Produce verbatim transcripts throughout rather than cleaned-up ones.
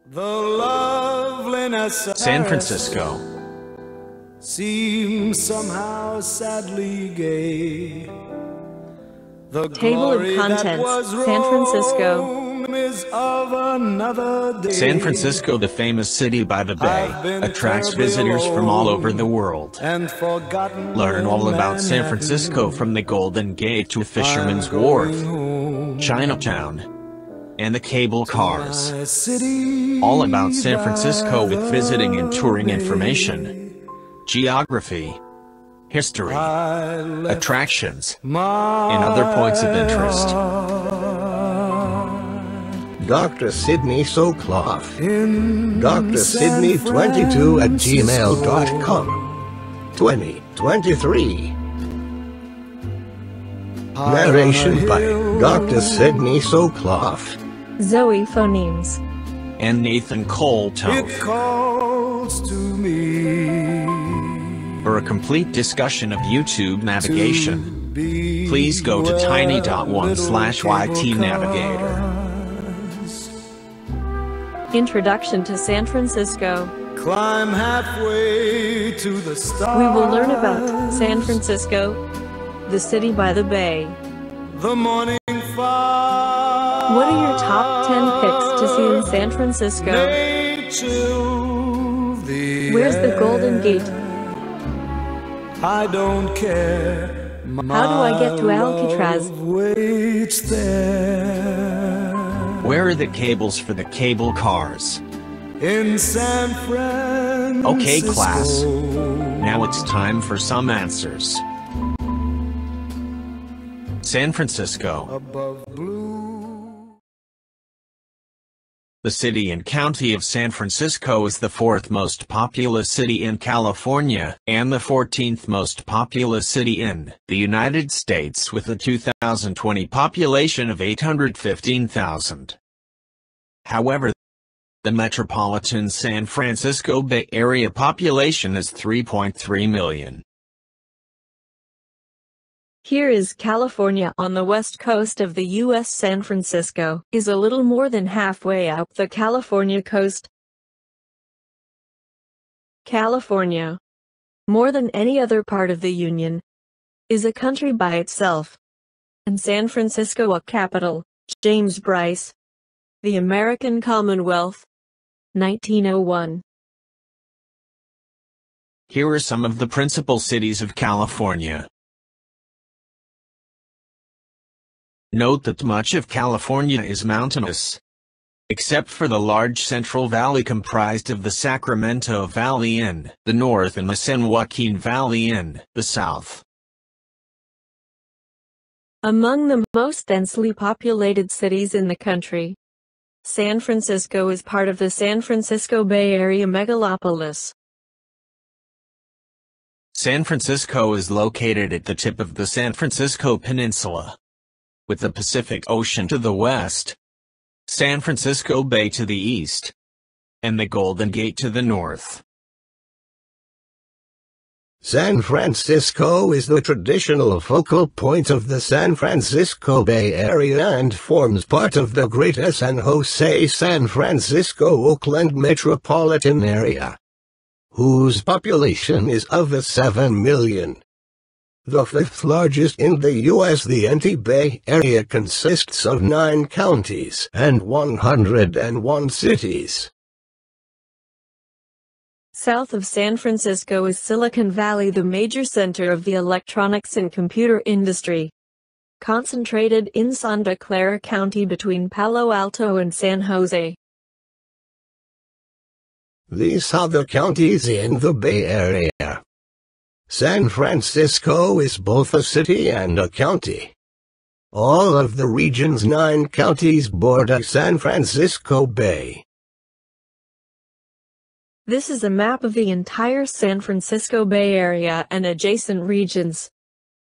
The loveliness of San Paris Francisco. seems somehow sadly gay. The Table of glory that contents. was San Francisco. Rome is of another day. San Francisco, the famous city by the bay, I've been attracts terribly visitors from all alone over the world. and forgotten. Learn all in about San Manhattan. Francisco from the Golden Gate to Fisherman's I'm Wharf, going home Chinatown, and the cable cars. my city All about San Francisco by with visiting and touring the information, geography, history, I left attractions, my and other points of interest. Doctor Sidney Sokoloff. in Doctor Sidney twenty-two at gmail dot com. twenty twenty-three. Narration by Doctor Sidney Sokoloff. Zoe Phonemes. and Nathan Cole It Toth. calls to me For a complete discussion of YouTube navigation, to be please go to where tiny.one little slash YT cable Navigator. cars Introduction to San Francisco. climb halfway to the stars. We will learn about San Francisco, the city by the bay. The morning fire. What are your top ten picks to see in San Francisco? May chill the Where's the Golden Gate? air. I don't care. How do I get to My Alcatraz? love waits there. Where are the cables for the cable cars? In San Francisco. Okay, class. Now it's time for some answers. San Francisco. Above blue. The city and county of San Francisco is the fourth most populous city in California, and the fourteenth most populous city in the United States with a two thousand twenty population of eight hundred fifteen thousand. However, the metropolitan San Francisco Bay Area population is three point three million. Here is California on the west coast of the U S San Francisco is a little more than halfway up the California coast. California, more than any other part of the Union, is a country by itself. And San Francisco a capital. James Bryce. The American Commonwealth. nineteen oh one. Here are some of the principal cities of California. Note that much of California is mountainous, except for the large Central Valley comprised of the Sacramento Valley in the north and the San Joaquin Valley in the south. Among the most densely populated cities in the country, San Francisco is part of the San Francisco Bay Area megalopolis. San Francisco is located at the tip of the San Francisco Peninsula, with the Pacific Ocean to the west, San Francisco Bay to the east, and the Golden Gate to the north. San Francisco is the traditional focal point of the San Francisco Bay Area and forms part of the Greater San Jose San Francisco-Oakland metropolitan area, whose population is over seven million. The fifth largest in the U S The Anti-Bay Area consists of nine counties and one hundred one cities. South of San Francisco is Silicon Valley, the major center of the electronics and computer industry, concentrated in Santa Clara County between Palo Alto and San Jose. These are the counties in the Bay Area. San Francisco is both a city and a county. All of the region's nine counties border San Francisco Bay. This is a map of the entire San Francisco Bay Area and adjacent regions.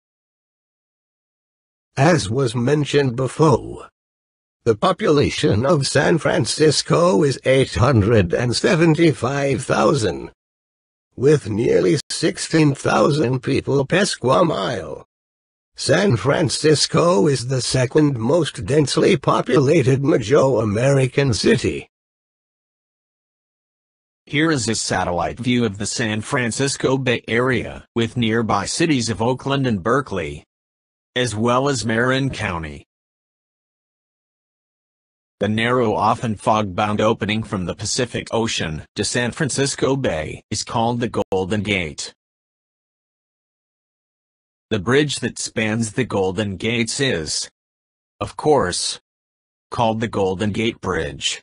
As was mentioned before, the population of San Francisco is eight hundred seventy-five thousand, with nearly sixteen thousand people per square mile. San Francisco is the second most densely populated Mesoamerican city. Here is a satellite view of the San Francisco Bay Area, with nearby cities of Oakland and Berkeley, as well as Marin County. The narrow, often fog-bound opening from the Pacific Ocean to San Francisco Bay is called the Golden Gate. The bridge that spans the Golden Gates is, of course, called the Golden Gate Bridge.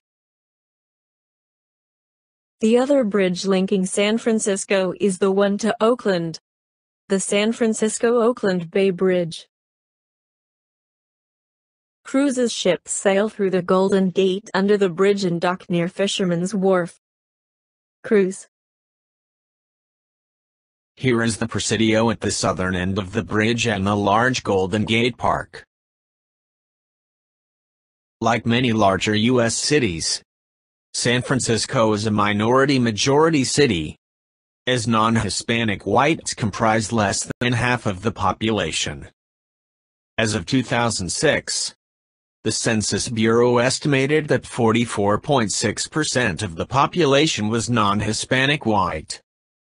The other bridge linking San Francisco is the one to Oakland, the San Francisco-Oakland Bay Bridge. Cruises ships sail through the Golden Gate under the bridge and dock near Fisherman's Wharf. Cruise. Here is the Presidio at the southern end of the bridge and the large Golden Gate Park. Like many larger U S cities, San Francisco is a minority-majority city, as non-Hispanic whites comprise less than half of the population. As of two thousand six, the Census Bureau estimated that forty-four point six percent of the population was non-Hispanic white.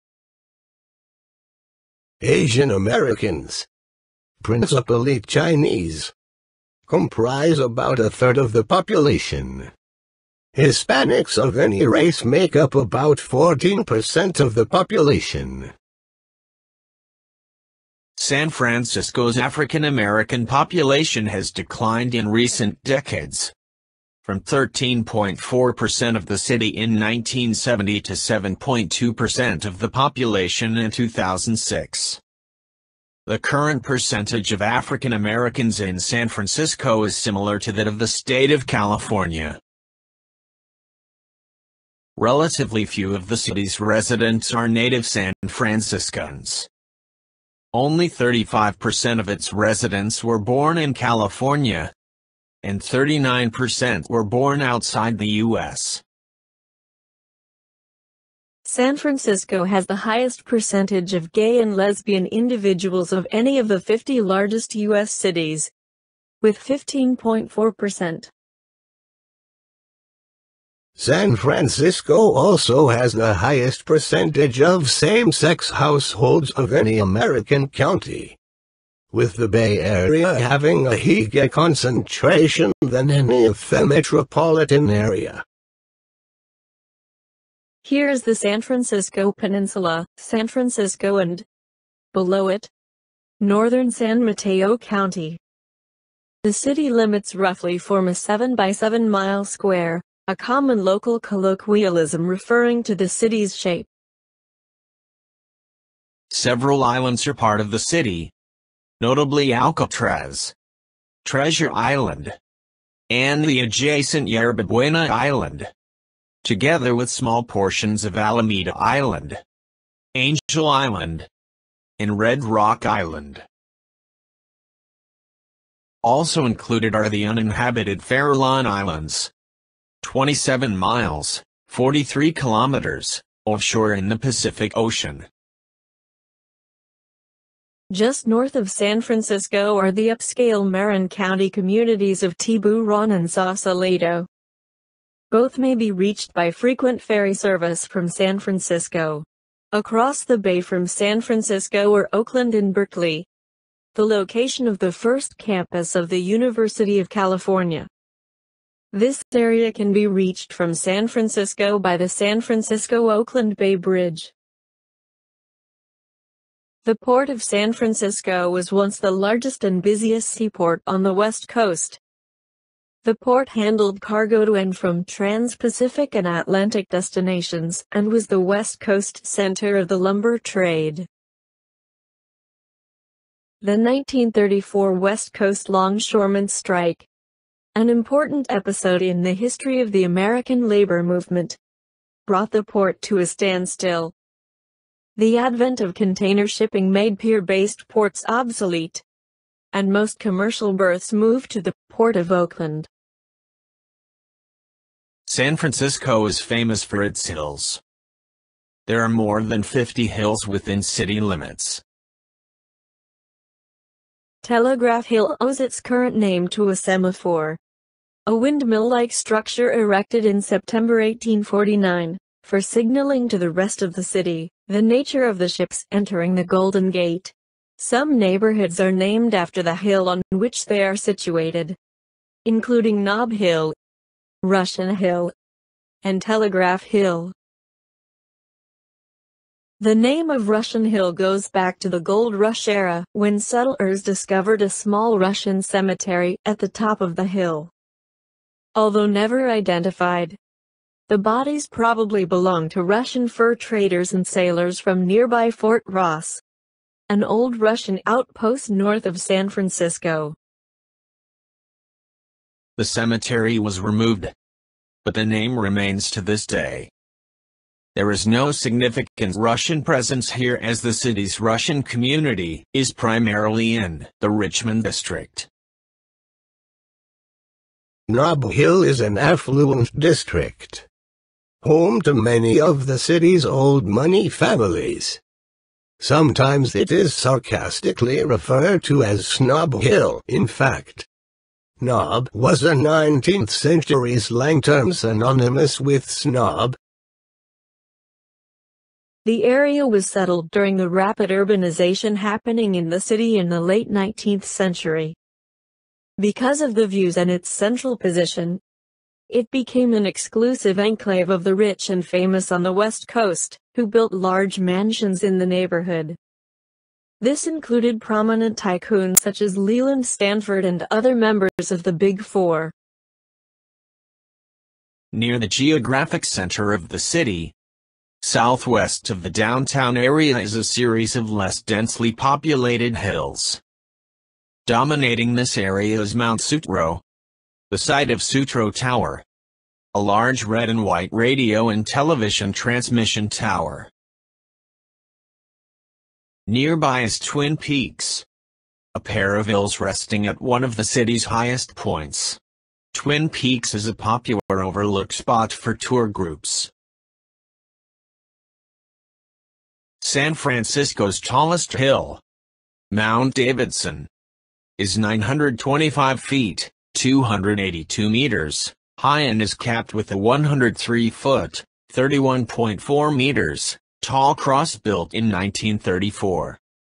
Asian Americans, principally Chinese, comprise about a third of the population. Hispanics of any race make up about fourteen percent of the population. San Francisco's African American population has declined in recent decades, from thirteen point four percent of the city in nineteen seventy to seven point two percent of the population in two thousand six. The current percentage of African Americans in San Francisco is similar to that of the state of California. Relatively few of the city's residents are native San Franciscans. Only thirty-five percent of its residents were born in California, and thirty-nine percent were born outside the U S San Francisco has the highest percentage of gay and lesbian individuals of any of the fifty largest U S cities, with fifteen point four percent. San Francisco also has the highest percentage of same-sex households of any American county, with the Bay Area having a higher concentration than any of the metropolitan area. Here is the San Francisco Peninsula, San Francisco and, below it, northern San Mateo County. The city limits roughly form a seven by seven mile square, a common local colloquialism referring to the city's shape. Several islands are part of the city, notably Alcatraz, Treasure Island, and the adjacent Yerba Buena Island, together with small portions of Alameda Island, Angel Island, and Red Rock Island. Also included are the uninhabited Farallon Islands, twenty-seven miles, forty-three kilometers, offshore in the Pacific Ocean. Just north of San Francisco are the upscale Marin County communities of Tiburon and Sausalito. Both may be reached by frequent ferry service from San Francisco, across the bay from San Francisco or Oakland and Berkeley, the location of the first campus of the University of California. This area can be reached from San Francisco by the San Francisco-Oakland Bay Bridge. The Port of San Francisco was once the largest and busiest seaport on the West Coast. The port handled cargo to and from trans-Pacific and Atlantic destinations and was the West Coast center of the lumber trade. The nineteen thirty-four West Coast Longshoremen's Strike, an important episode in the history of the American labor movement, brought the port to a standstill. The advent of container shipping made pier-based ports obsolete, and most commercial berths moved to the Port of Oakland. San Francisco is famous for its hills. There are more than fifty hills within city limits. Telegraph Hill owes its current name to a semaphore, a windmill-like structure erected in September eighteen forty-nine, for signaling to the rest of the city, the nature of the ships entering the Golden Gate. Some neighborhoods are named after the hill on which they are situated, including Nob Hill, Russian Hill, and Telegraph Hill. The name of Russian Hill goes back to the Gold Rush era, when settlers discovered a small Russian cemetery at the top of the hill. Although never identified, the bodies probably belonged to Russian fur traders and sailors from nearby Fort Ross, an old Russian outpost north of San Francisco. The cemetery was removed, but the name remains to this day. There is no significant Russian presence here, as the city's Russian community is primarily in the Richmond district. Nob Hill is an affluent district, home to many of the city's old money families. Sometimes it is sarcastically referred to as Snob Hill. In fact, Nob was a nineteenth century slang term synonymous with snob. The area was settled during the rapid urbanization happening in the city in the late nineteenth century. Because of the views and its central position, it became an exclusive enclave of the rich and famous on the West Coast, who built large mansions in the neighborhood. This included prominent tycoons such as Leland Stanford and other members of the Big Four. Near the geographic center of the city, southwest of the downtown area, is a series of less densely populated hills. Dominating this area is Mount Sutro, the site of Sutro Tower, a large red and white radio and television transmission tower. Nearby is Twin Peaks, a pair of hills resting at one of the city's highest points. Twin Peaks is a popular overlook spot for tour groups. San Francisco's tallest hill, Mount Davidson, is nine hundred twenty-five feet, two hundred eighty-two meters, high and is capped with a one hundred three foot, thirty-one point four meters, tall cross built in nineteen thirty-four.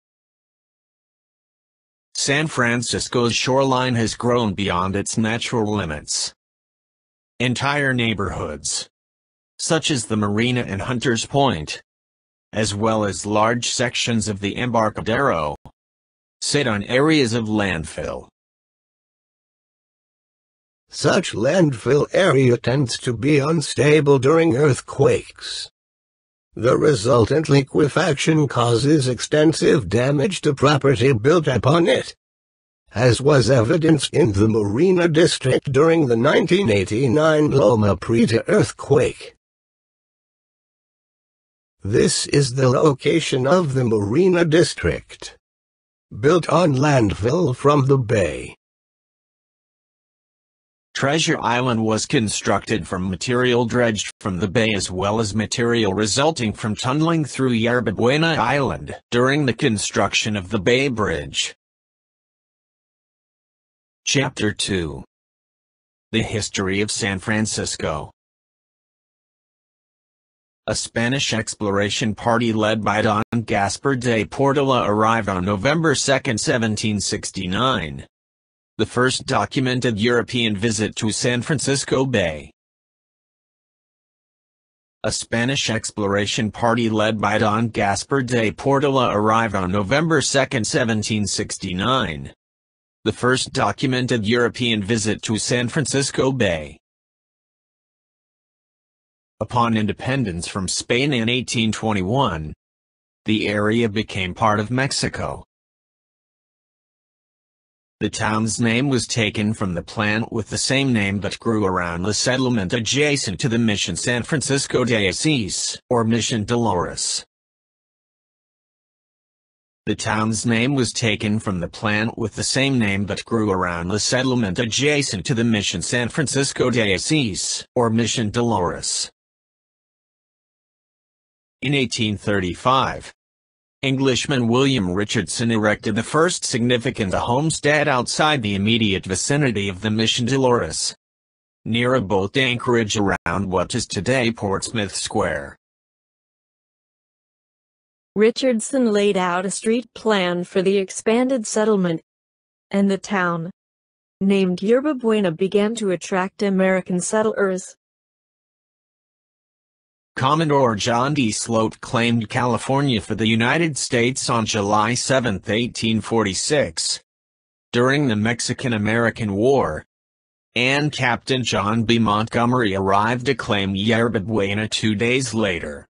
San Francisco's shoreline has grown beyond its natural limits. Entire neighborhoods, such as the Marina and Hunters Point, as well as large sections of the Embarcadero, sit on areas of landfill. Such landfill area tends to be unstable during earthquakes. The resultant liquefaction causes extensive damage to property built upon it, as was evidenced in the Marina District during the nineteen eighty-nine Loma Prieta earthquake. This is the location of the Marina District, built on landfill from the bay. Treasure Island was constructed from material dredged from the bay as well as material resulting from tunneling through Yerba Buena Island during the construction of the Bay Bridge. Chapter two. The History of San Francisco. A Spanish exploration party led by Don Gaspar de Portola arrived on November second, seventeen sixty-nine. The first documented European visit to San Francisco Bay. A Spanish exploration party led by Don Gaspar de Portola arrived on November second, seventeen sixty-nine. The first documented European visit to San Francisco Bay. Upon independence from Spain in eighteen twenty-one, the area became part of Mexico. The town's name was taken from the plant with the same name that grew around the settlement adjacent to the Mission San Francisco de Asís, or Mission Dolores. The town's name was taken from the plant with the same name that grew around the settlement adjacent to the Mission San Francisco de Asís, or Mission Dolores. In eighteen thirty-five, Englishman William Richardson erected the first significant homestead outside the immediate vicinity of the Mission Dolores. near a boat anchorage around what is today Portsmouth Square. Richardson laid out a street plan for the expanded settlement, and the town, named Yerba Buena, began to attract American settlers. Commodore John D. Sloat claimed California for the United States on July seventh, eighteen forty-six, during the Mexican-American War, and Captain John B. Montgomery arrived to claim Yerba Buena two days later.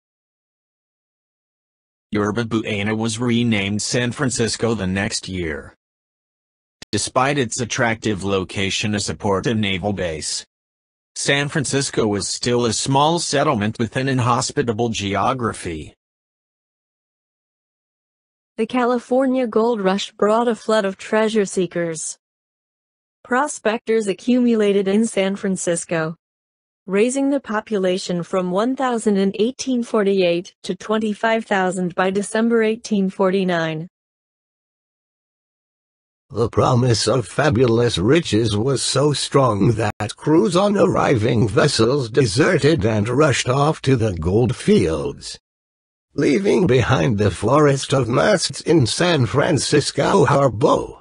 Yerba Buena was renamed San Francisco the next year. Despite its attractive location as a port and naval base, San Francisco was still a small settlement with an inhospitable geography. The California Gold Rush brought a flood of treasure seekers. Prospectors accumulated in San Francisco, raising the population from one thousand in eighteen forty-eight to twenty-five thousand by December eighteen forty-nine. The promise of fabulous riches was so strong that crews on arriving vessels deserted and rushed off to the gold fields, leaving behind the forest of masts in San Francisco Harbor.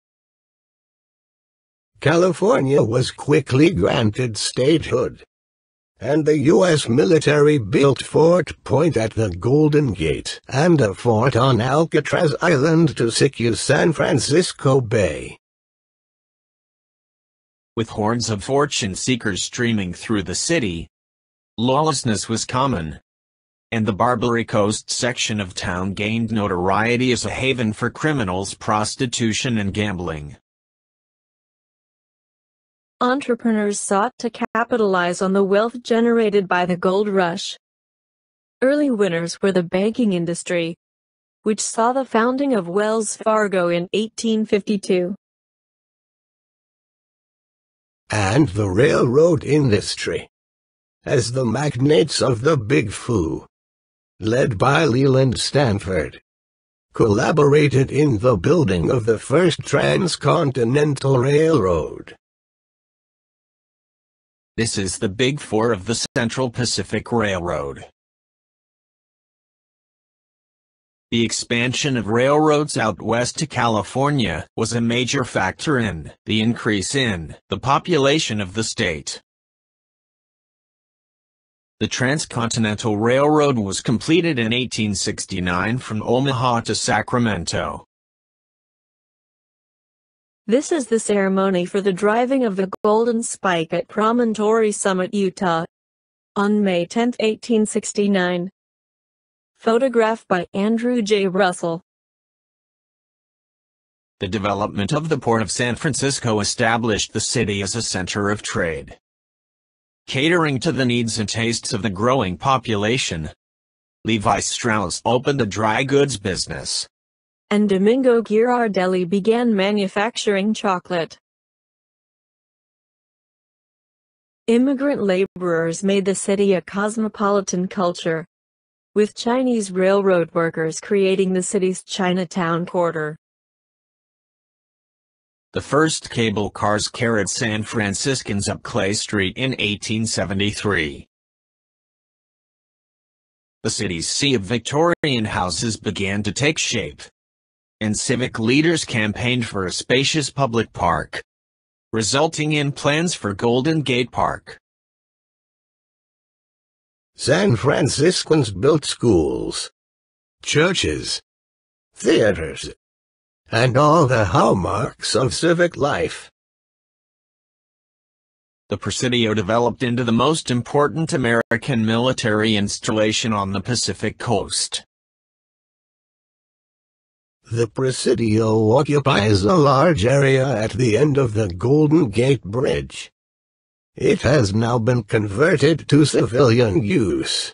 California was quickly granted statehood, and the U S military built Fort Point at the Golden Gate and a fort on Alcatraz Island to secure San Francisco Bay. With hordes of fortune seekers streaming through the city, lawlessness was common, and the Barbary Coast section of town gained notoriety as a haven for criminals, prostitution, and gambling. Entrepreneurs sought to capitalize on the wealth generated by the gold rush. Early winners were the banking industry, which saw the founding of Wells Fargo in eighteen fifty-two. And the railroad industry, as the magnates of the Big Foo, led by Leland Stanford, collaborated in the building of the first transcontinental railroad. This is the Big Four of the Central Pacific Railroad. The expansion of railroads out west to California was a major factor in the increase in the population of the state. The Transcontinental Railroad was completed in eighteen sixty-nine from Omaha to Sacramento. This is the ceremony for the driving of the Golden Spike at Promontory Summit, Utah, on May tenth, eighteen sixty-nine. Photograph by Andrew J. Russell. The development of the Port of San Francisco established the city as a center of trade. Catering to the needs and tastes of the growing population, Levi Strauss opened a dry goods business, and Domingo Ghirardelli began manufacturing chocolate. Immigrant laborers made the city a cosmopolitan culture, with Chinese railroad workers creating the city's Chinatown quarter. The first cable cars carried San Franciscans up Clay Street in eighteen seventy-three. The city's sea of Victorian houses began to take shape, and civic leaders campaigned for a spacious public park, resulting in plans for Golden Gate Park. San Franciscans built schools, churches, theaters, and all the hallmarks of civic life. The Presidio developed into the most important American military installation on the Pacific coast. The Presidio occupies a large area at the end of the Golden Gate Bridge. It has now been converted to civilian use.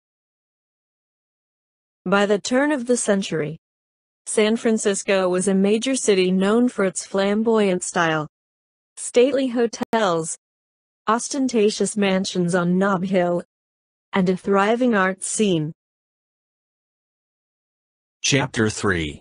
By the turn of the century, San Francisco was a major city known for its flamboyant style, stately hotels, ostentatious mansions on Nob Hill, and a thriving arts scene. Chapter three.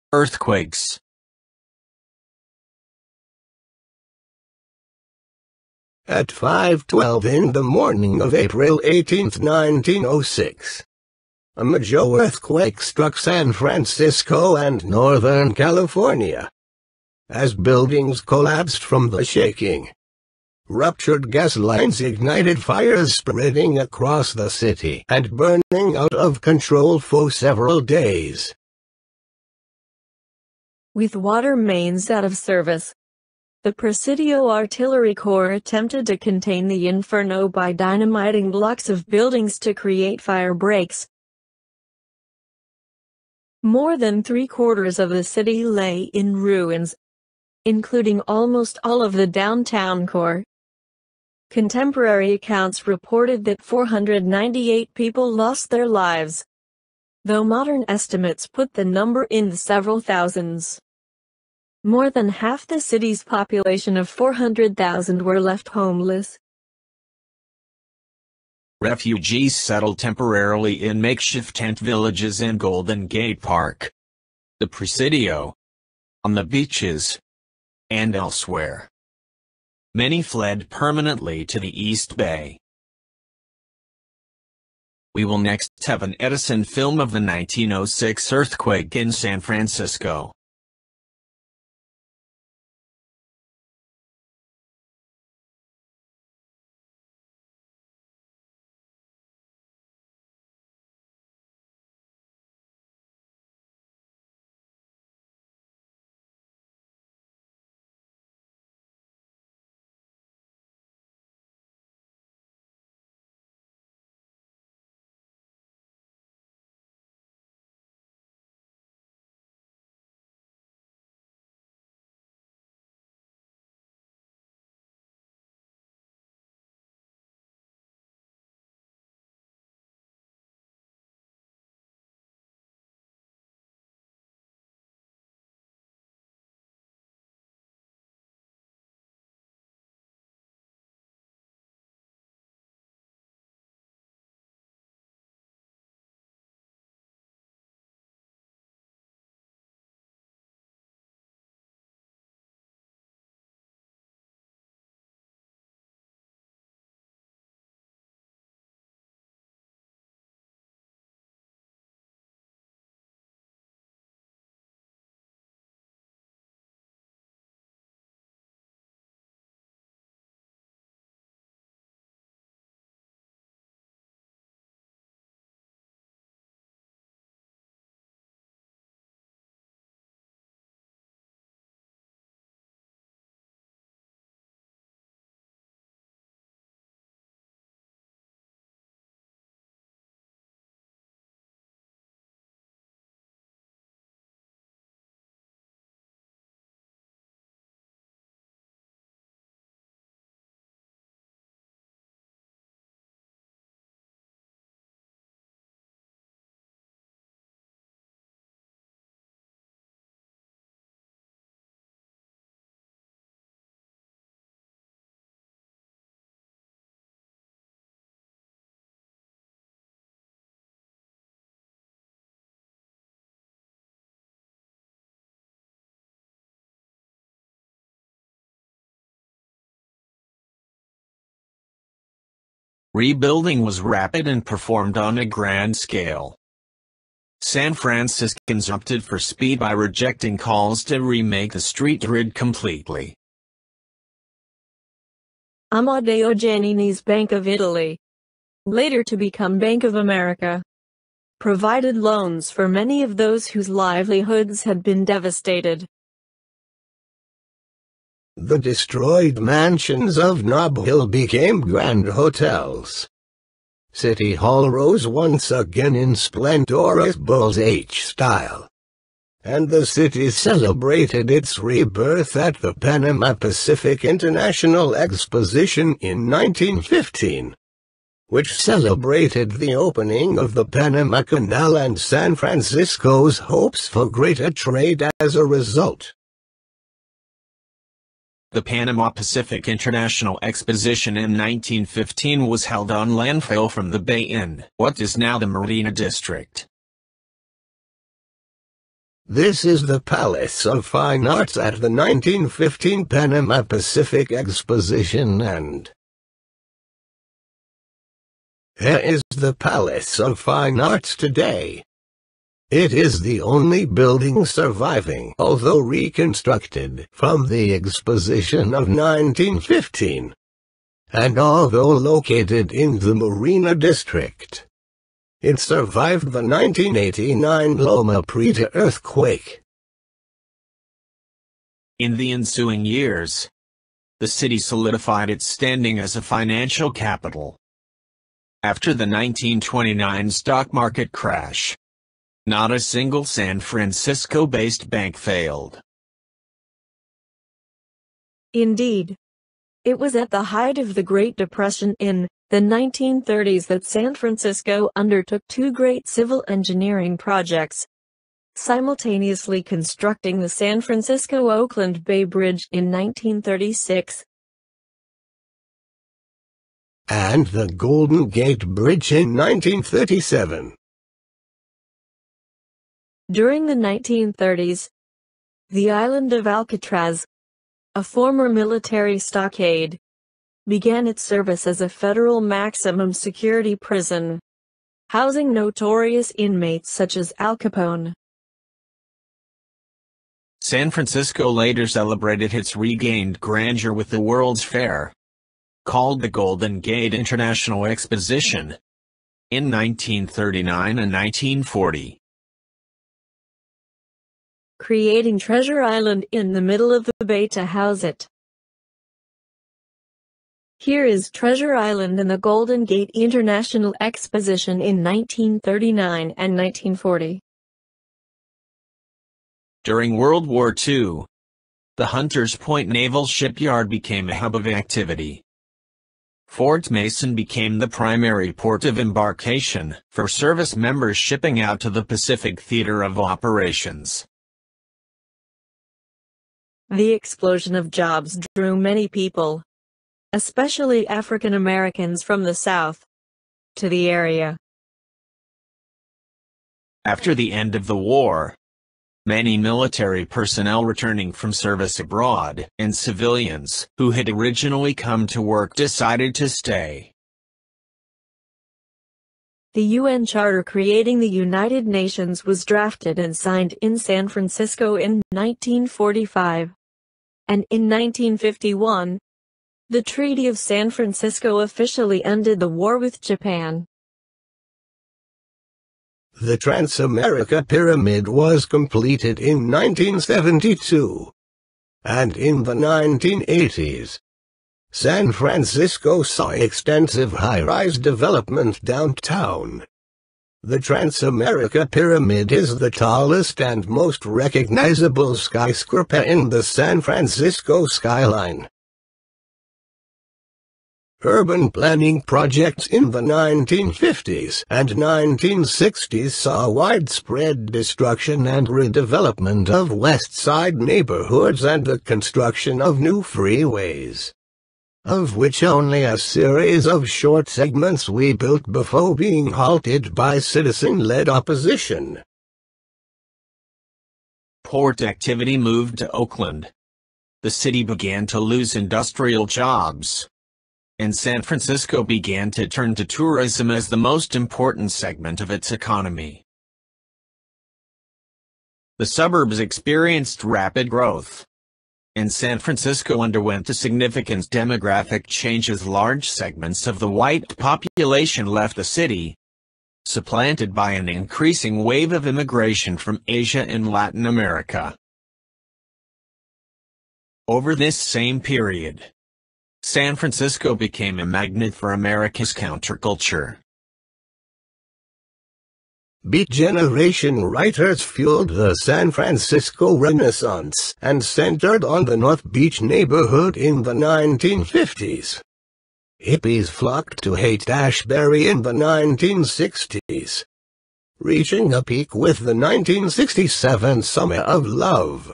Earthquakes. At five twelve in the morning of April eighteenth nineteen oh six, a major earthquake struck San Francisco and Northern California. As buildings collapsed from the shaking, ruptured gas lines ignited fires spreading across the city and burning out of control for several days. With water mains out of service, the Presidio Artillery Corps attempted to contain the inferno by dynamiting blocks of buildings to create fire breaks. More than three-quarters of the city lay in ruins, including almost all of the downtown core. Contemporary accounts reported that four hundred ninety-eight people lost their lives, though modern estimates put the number in the several thousands. More than half the city's population of four hundred thousand were left homeless. Refugees settled temporarily in makeshift tent villages in Golden Gate Park, the Presidio, on the beaches, and elsewhere. Many fled permanently to the East Bay. We will next have an Edison film of the nineteen oh six earthquake in San Francisco. Rebuilding was rapid and performed on a grand scale. San Franciscans opted for speed by rejecting calls to remake the street grid completely. Amadeo Giannini's Bank of Italy, later to become Bank of America, provided loans for many of those whose livelihoods had been devastated. The destroyed mansions of Nob Hill became grand hotels. City Hall rose once again in splendorous Bull's H style, and the city celebrated its rebirth at the Panama Pacific International Exposition in nineteen fifteen, which celebrated the opening of the Panama Canal and San Francisco's hopes for greater trade as a result. The Panama Pacific International Exposition in nineteen fifteen was held on landfill from the bay in what is now the Marina District. This is the Palace of Fine Arts at the nineteen fifteen Panama Pacific Exposition and Here is the Palace of Fine Arts today. It is the only building surviving, although reconstructed, from the Exposition of nineteen fifteen. And although located in the Marina District, it survived the nineteen eighty-nine Loma Prieta earthquake. In the ensuing years, the city solidified its standing as a financial capital. After the nineteen twenty-nine stock market crash, not a single San Francisco-based bank failed. Indeed, it was at the height of the Great Depression in the nineteen thirties that San Francisco undertook two great civil engineering projects, simultaneously constructing the San Francisco-Oakland Bay Bridge in nineteen thirty-six and the Golden Gate Bridge in nineteen thirty-seven. During the nineteen thirties, the island of Alcatraz, a former military stockade, began its service as a federal maximum security prison, housing notorious inmates such as Al Capone. San Francisco later celebrated its regained grandeur with the World's Fair, called the Golden Gate International Exposition, in nineteen thirty-nine and nineteen forty. Creating Treasure Island in the middle of the bay to house it. Here is Treasure Island in the Golden Gate International Exposition in nineteen thirty-nine and nineteen forty. During World War Two, the Hunters Point Naval Shipyard became a hub of activity. Fort Mason became the primary port of embarkation for service members shipping out to the Pacific Theater of Operations. The explosion of jobs drew many people, especially African Americans from the South, to the area. After the end of the war, many military personnel returning from service abroad and civilians who had originally come to work decided to stay. The U N Charter creating the United Nations was drafted and signed in San Francisco in nineteen forty-five. And in nineteen fifty-one, the Treaty of San Francisco officially ended the war with Japan. The Transamerica Pyramid was completed in nineteen seventy-two. And in the nineteen eighties, San Francisco saw extensive high-rise development downtown. The Transamerica Pyramid is the tallest and most recognizable skyscraper in the San Francisco skyline. Urban planning projects in the nineteen fifties and nineteen sixties saw widespread destruction and redevelopment of West Side neighborhoods and the construction of new freeways, of which only a series of short segments we built before being halted by citizen-led opposition. Port activity moved to Oakland. The city began to lose industrial jobs, and San Francisco began to turn to tourism as the most important segment of its economy. The suburbs experienced rapid growth, and San Francisco underwent a significant demographic change as large segments of the white population left the city, supplanted by an increasing wave of immigration from Asia and Latin America. Over this same period, San Francisco became a magnet for America's counterculture. Beat Generation writers fueled the San Francisco Renaissance and centered on the North Beach neighborhood in the nineteen fifties. Hippies flocked to Haight-Ashbury in the nineteen sixties, reaching a peak with the nineteen sixty-seven Summer of Love.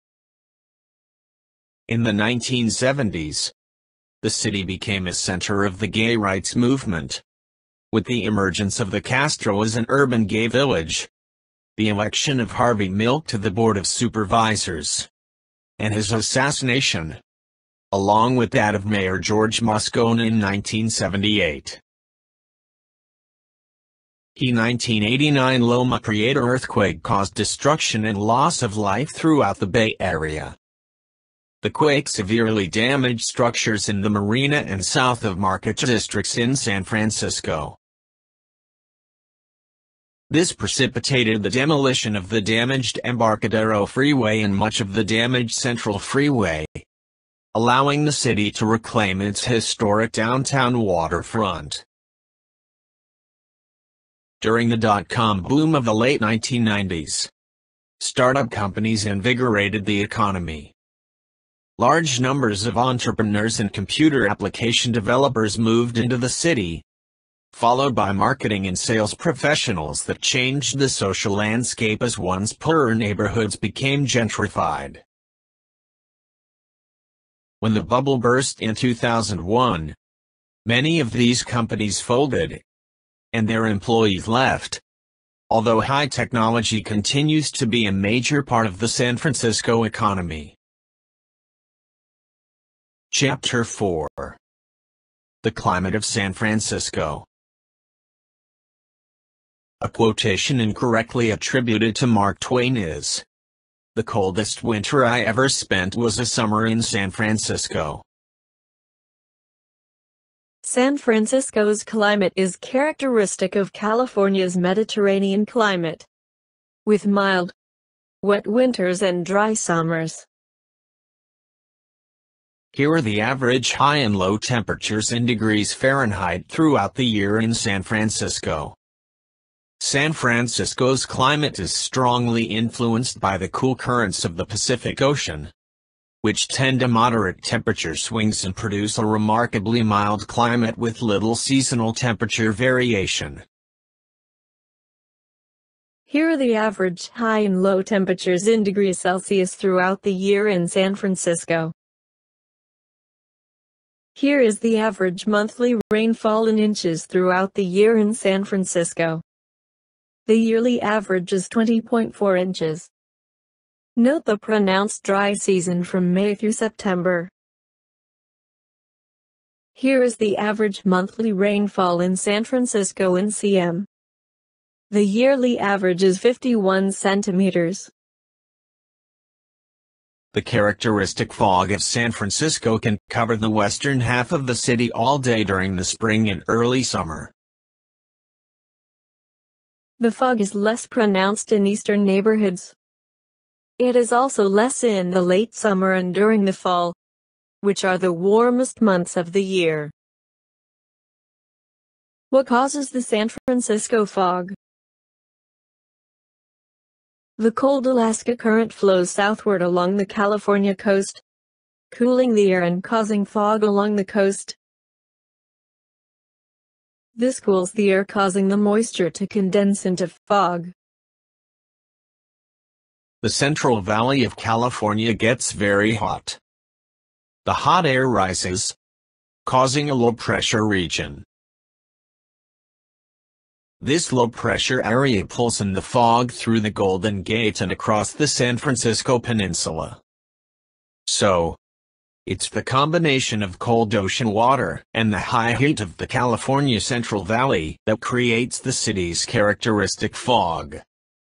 In the nineteen seventies, the city became a center of the gay rights movement, with the emergence of the Castro as an urban gay village, the election of Harvey Milk to the Board of Supervisors, and his assassination, along with that of Mayor George Moscone in nineteen seventy-eight. The nineteen eighty-nine Loma Prieta earthquake caused destruction and loss of life throughout the Bay Area. The quake severely damaged structures in the Marina and south of Market districts in San Francisco. This precipitated the demolition of the damaged Embarcadero Freeway and much of the damaged Central Freeway, allowing the city to reclaim its historic downtown waterfront. During the dot-com boom of the late nineteen nineties, startup companies invigorated the economy. Large numbers of entrepreneurs and computer application developers moved into the city, followed by marketing and sales professionals that changed the social landscape as once poorer neighborhoods became gentrified. When the bubble burst in two thousand one, many of these companies folded, and their employees left, although high technology continues to be a major part of the San Francisco economy. Chapter four. The Climate of San Francisco. A quotation incorrectly attributed to Mark Twain is, "The coldest winter I ever spent was a summer in San Francisco." San Francisco's climate is characteristic of California's Mediterranean climate, with mild, wet winters and dry summers. Here are the average high and low temperatures in degrees Fahrenheit throughout the year in San Francisco. San Francisco's climate is strongly influenced by the cool currents of the Pacific Ocean, which tend to moderate temperature swings and produce a remarkably mild climate with little seasonal temperature variation. Here are the average high and low temperatures in degrees Celsius throughout the year in San Francisco. Here is the average monthly rainfall in inches throughout the year in San Francisco. The yearly average is twenty point four inches. Note the pronounced dry season from May through September. Here is the average monthly rainfall in San Francisco in centimeters. The yearly average is fifty-one centimeters. The characteristic fog of San Francisco can cover the western half of the city all day during the spring and early summer. The fog is less pronounced in eastern neighborhoods. It is also less in the late summer and during the fall, which are the warmest months of the year. What causes the San Francisco fog? The cold Alaska Current flows southward along the California coast, cooling the air and causing fog along the coast. This cools the air, causing the moisture to condense into fog. The Central Valley of California gets very hot. The hot air rises, causing a low-pressure region. This low-pressure area pulls in the fog through the Golden Gate and across the San Francisco Peninsula. So, it's the combination of cold ocean water and the high heat of the California Central Valley that creates the city's characteristic fog.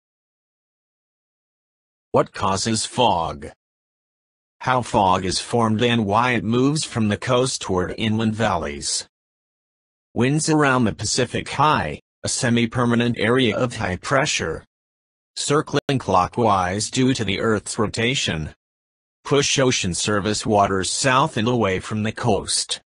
What causes fog? How fog is formed and why it moves from the coast toward inland valleys. Winds around the Pacific High, a semi-permanent area of high pressure, circling clockwise due to the Earth's rotation, push ocean surface waters south and away from the coast.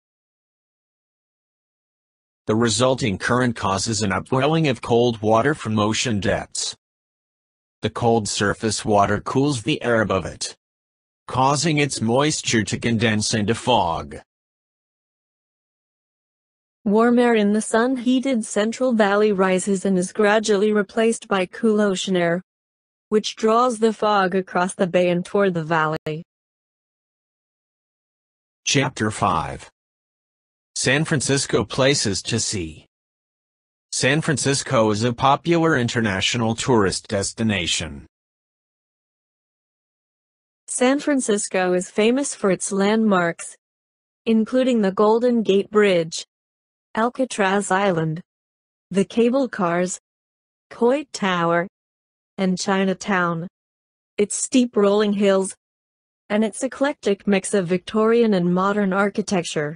The resulting current causes an upwelling of cold water from ocean depths. The cold surface water cools the air above it, causing its moisture to condense into fog. Warm air in the sun-heated Central Valley rises and is gradually replaced by cool ocean air, which draws the fog across the bay and toward the valley. Chapter five. San Francisco Places to See. San Francisco is a popular international tourist destination. San Francisco is famous for its landmarks, including the Golden Gate Bridge, Alcatraz Island, the cable cars, Coit Tower, and Chinatown. Its steep rolling hills, and its eclectic mix of Victorian and modern architecture.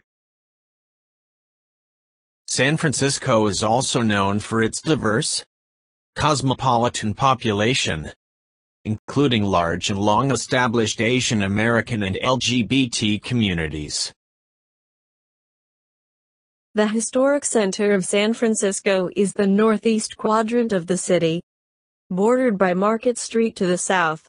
San Francisco is also known for its diverse, cosmopolitan population, including large and long-established Asian American and L G B T communities. The historic center of San Francisco is the northeast quadrant of the city, bordered by Market Street to the south.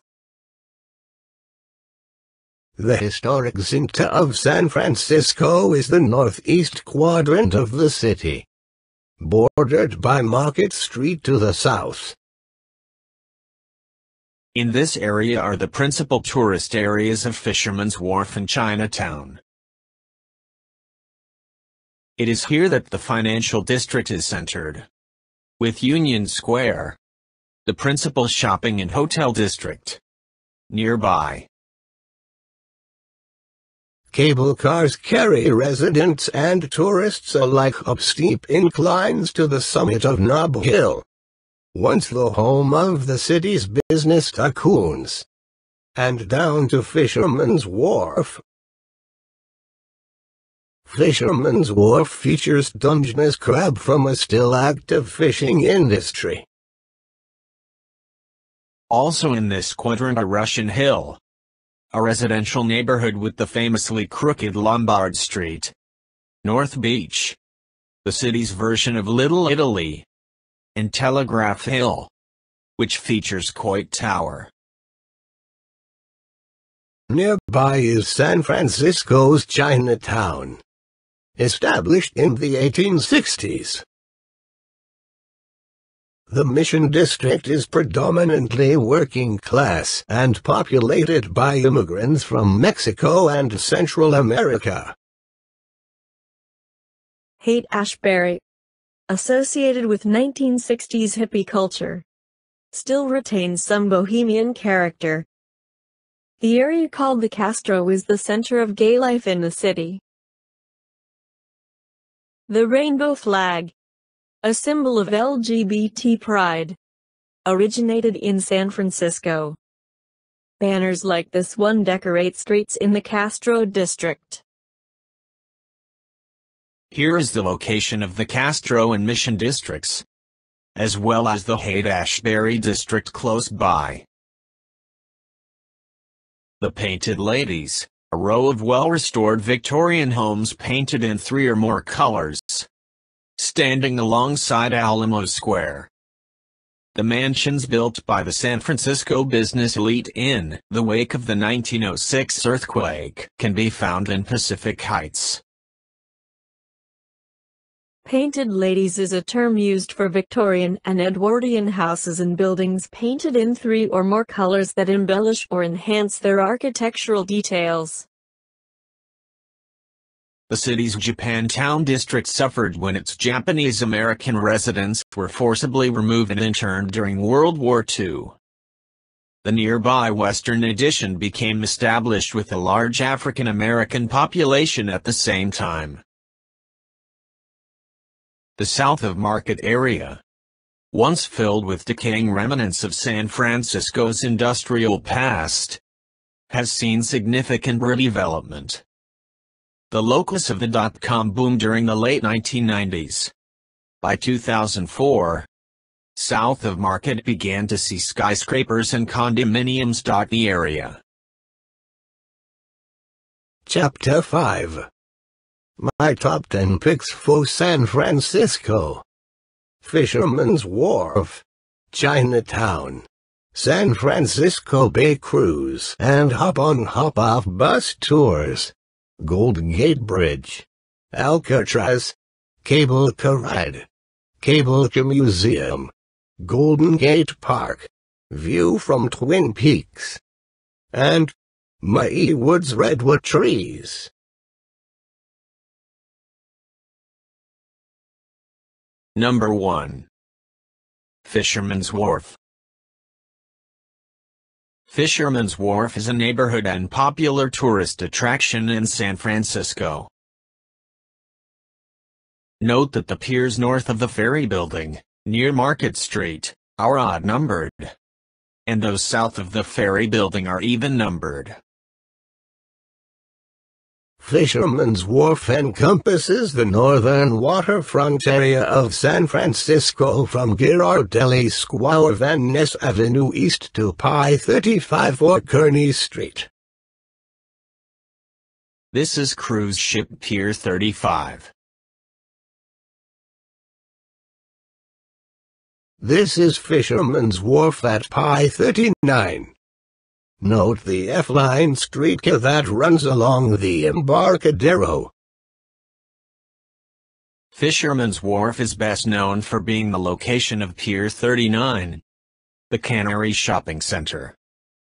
The historic center of San Francisco is the northeast quadrant of the city, bordered by Market Street to the south. In this area are the principal tourist areas of Fisherman's Wharf and Chinatown. It is here that the financial district is centered, with Union Square, the principal shopping and hotel district, nearby. Cable cars carry residents and tourists alike up steep inclines to the summit of Nob Hill, once the home of the city's business tycoons, and down to Fisherman's Wharf. Fisherman's Wharf features Dungeness crab from a still active fishing industry. Also in this quadrant are Russian Hill, a residential neighborhood with the famously crooked Lombard Street, North Beach, the city's version of Little Italy, and Telegraph Hill, which features Coit Tower. Nearby is San Francisco's Chinatown, established in the eighteen sixties. The Mission District is predominantly working class and populated by immigrants from Mexico and Central America. Haight-Ashbury, associated with nineteen sixties hippie culture, still retains some bohemian character. The area called the Castro is the center of gay life in the city. The rainbow flag, a symbol of L G B T pride, originated in San Francisco. Banners like this one decorate streets in the Castro district. Here is the location of the Castro and Mission districts, as well as the Haight-Ashbury district close by. The Painted Ladies, a row of well-restored Victorian homes painted in three or more colors, standing alongside Alamo Square. The mansions built by the San Francisco business elite in the wake of the nineteen oh six earthquake can be found in Pacific Heights. Painted Ladies is a term used for Victorian and Edwardian houses and buildings painted in three or more colors that embellish or enhance their architectural details. The city's Japantown district suffered when its Japanese-American residents were forcibly removed and interned during World War Two. The nearby Western Addition became established with a large African-American population at the same time. The south of Market area, once filled with decaying remnants of San Francisco's industrial past, has seen significant redevelopment. The locus of the dot-com boom during the late nineteen nineties. By two thousand four, south of Market began to see skyscrapers and condominiums dot the area. Chapter five. My top ten picks for San Francisco. Fisherman's Wharf, Chinatown, San Francisco Bay Cruise and hop-on hop-off bus tours, Golden Gate Bridge, Alcatraz, Cable Car Ride, Cable Car Museum, Golden Gate Park, View from Twin Peaks, and Maui Woods Redwood Trees. Number one. Fisherman's Wharf. Fisherman's Wharf is a neighborhood and popular tourist attraction in San Francisco. Note that the piers north of the Ferry Building, near Market Street, are odd-numbered. And those south of the ferry building are even-numbered. Fisherman's Wharf encompasses the northern waterfront area of San Francisco from Ghirardelli Square, Van Ness Avenue east to Pi thirty-five or Kearny Street. This is cruise ship Pier thirty-five. This is Fisherman's Wharf at Pi thirty-nine. Note the F-line streetcar that runs along the Embarcadero. Fisherman's Wharf is best known for being the location of Pier thirty-nine, the Cannery Shopping Center,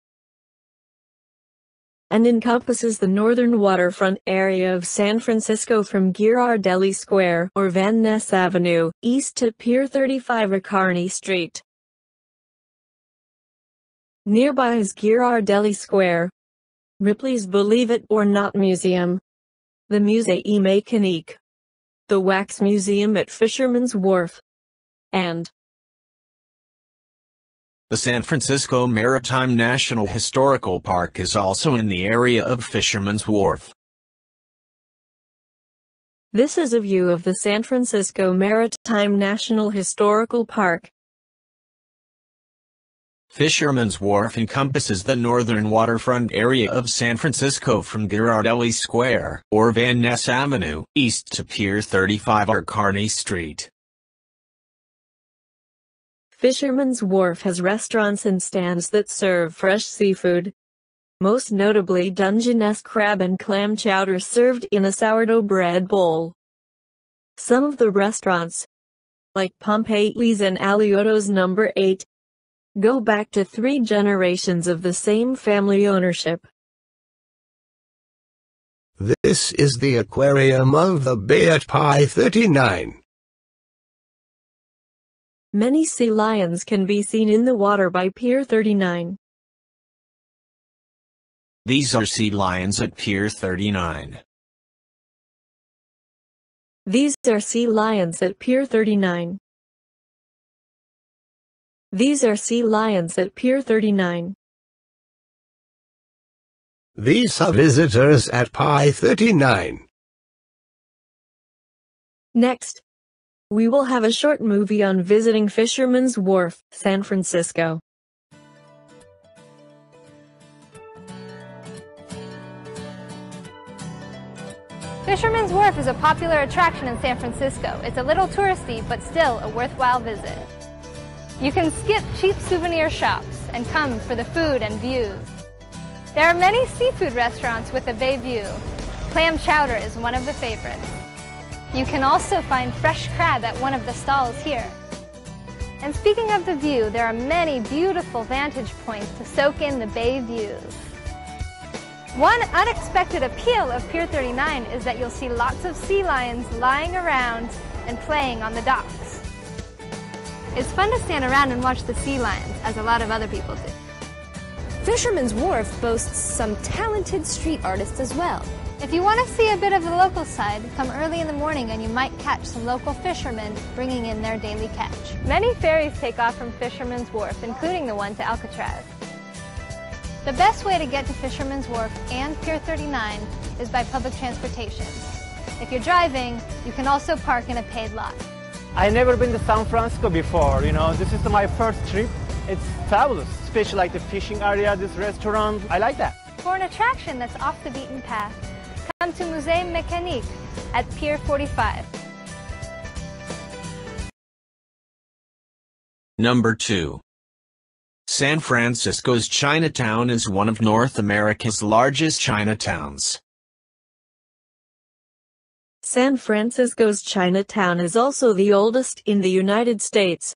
and encompasses the northern waterfront area of San Francisco from Ghirardelli Square or Van Ness Avenue east to Pier thirty-five or Kearny Street. Nearby is Ghirardelli Square, Ripley's Believe It or Not Museum, the Musée Mécanique, the Wax Museum at Fisherman's Wharf, and the San Francisco Maritime National Historical Park is also in the area of Fisherman's Wharf. This is a view of the San Francisco Maritime National Historical Park. Fisherman's Wharf encompasses the northern waterfront area of San Francisco from Ghirardelli Square, or Van Ness Avenue, east to Pier thirty-five or Kearny Street. Fisherman's Wharf has restaurants and stands that serve fresh seafood, most notably Dungeness crab and clam chowder served in a sourdough bread bowl. Some of the restaurants, like Pompeii's and Aliotto's number eight, go back to three generations of the same family ownership. This is the aquarium of the bay at Pi thirty-nine. Many sea lions can be seen in the water by Pier thirty-nine. These are sea lions at Pier thirty-nine. These are sea lions at Pier thirty-nine. These are sea lions at Pier thirty-nine. These are visitors at Pi thirty-nine. Next, we will have a short movie on visiting Fisherman's Wharf, San Francisco. Fisherman's Wharf is a popular attraction in San Francisco. It's a little touristy, but still a worthwhile visit. You can skip cheap souvenir shops and come for the food and views. There are many seafood restaurants with a bay view. Clam chowder is one of the favorites. You can also find fresh crab at one of the stalls here. And speaking of the view, there are many beautiful vantage points to soak in the bay views. One unexpected appeal of Pier thirty-nine is that you'll see lots of sea lions lying around and playing on the docks. It's fun to stand around and watch the sea lions, as a lot of other people do. Fisherman's Wharf boasts some talented street artists as well. If you want to see a bit of the local side, come early in the morning and you might catch some local fishermen bringing in their daily catch. Many ferries take off from Fisherman's Wharf, including the one to Alcatraz. The best way to get to Fisherman's Wharf and Pier thirty-nine is by public transportation. If you're driving, you can also park in a paid lot. I've never been to San Francisco before, you know, this is my first trip. It's fabulous, especially like the fishing area, this restaurant, I like that. For an attraction that's off the beaten path, come to Musée Mécanique at Pier forty-five. Number two. San Francisco's Chinatown is one of North America's largest Chinatowns. San Francisco's Chinatown is also the oldest in the United States.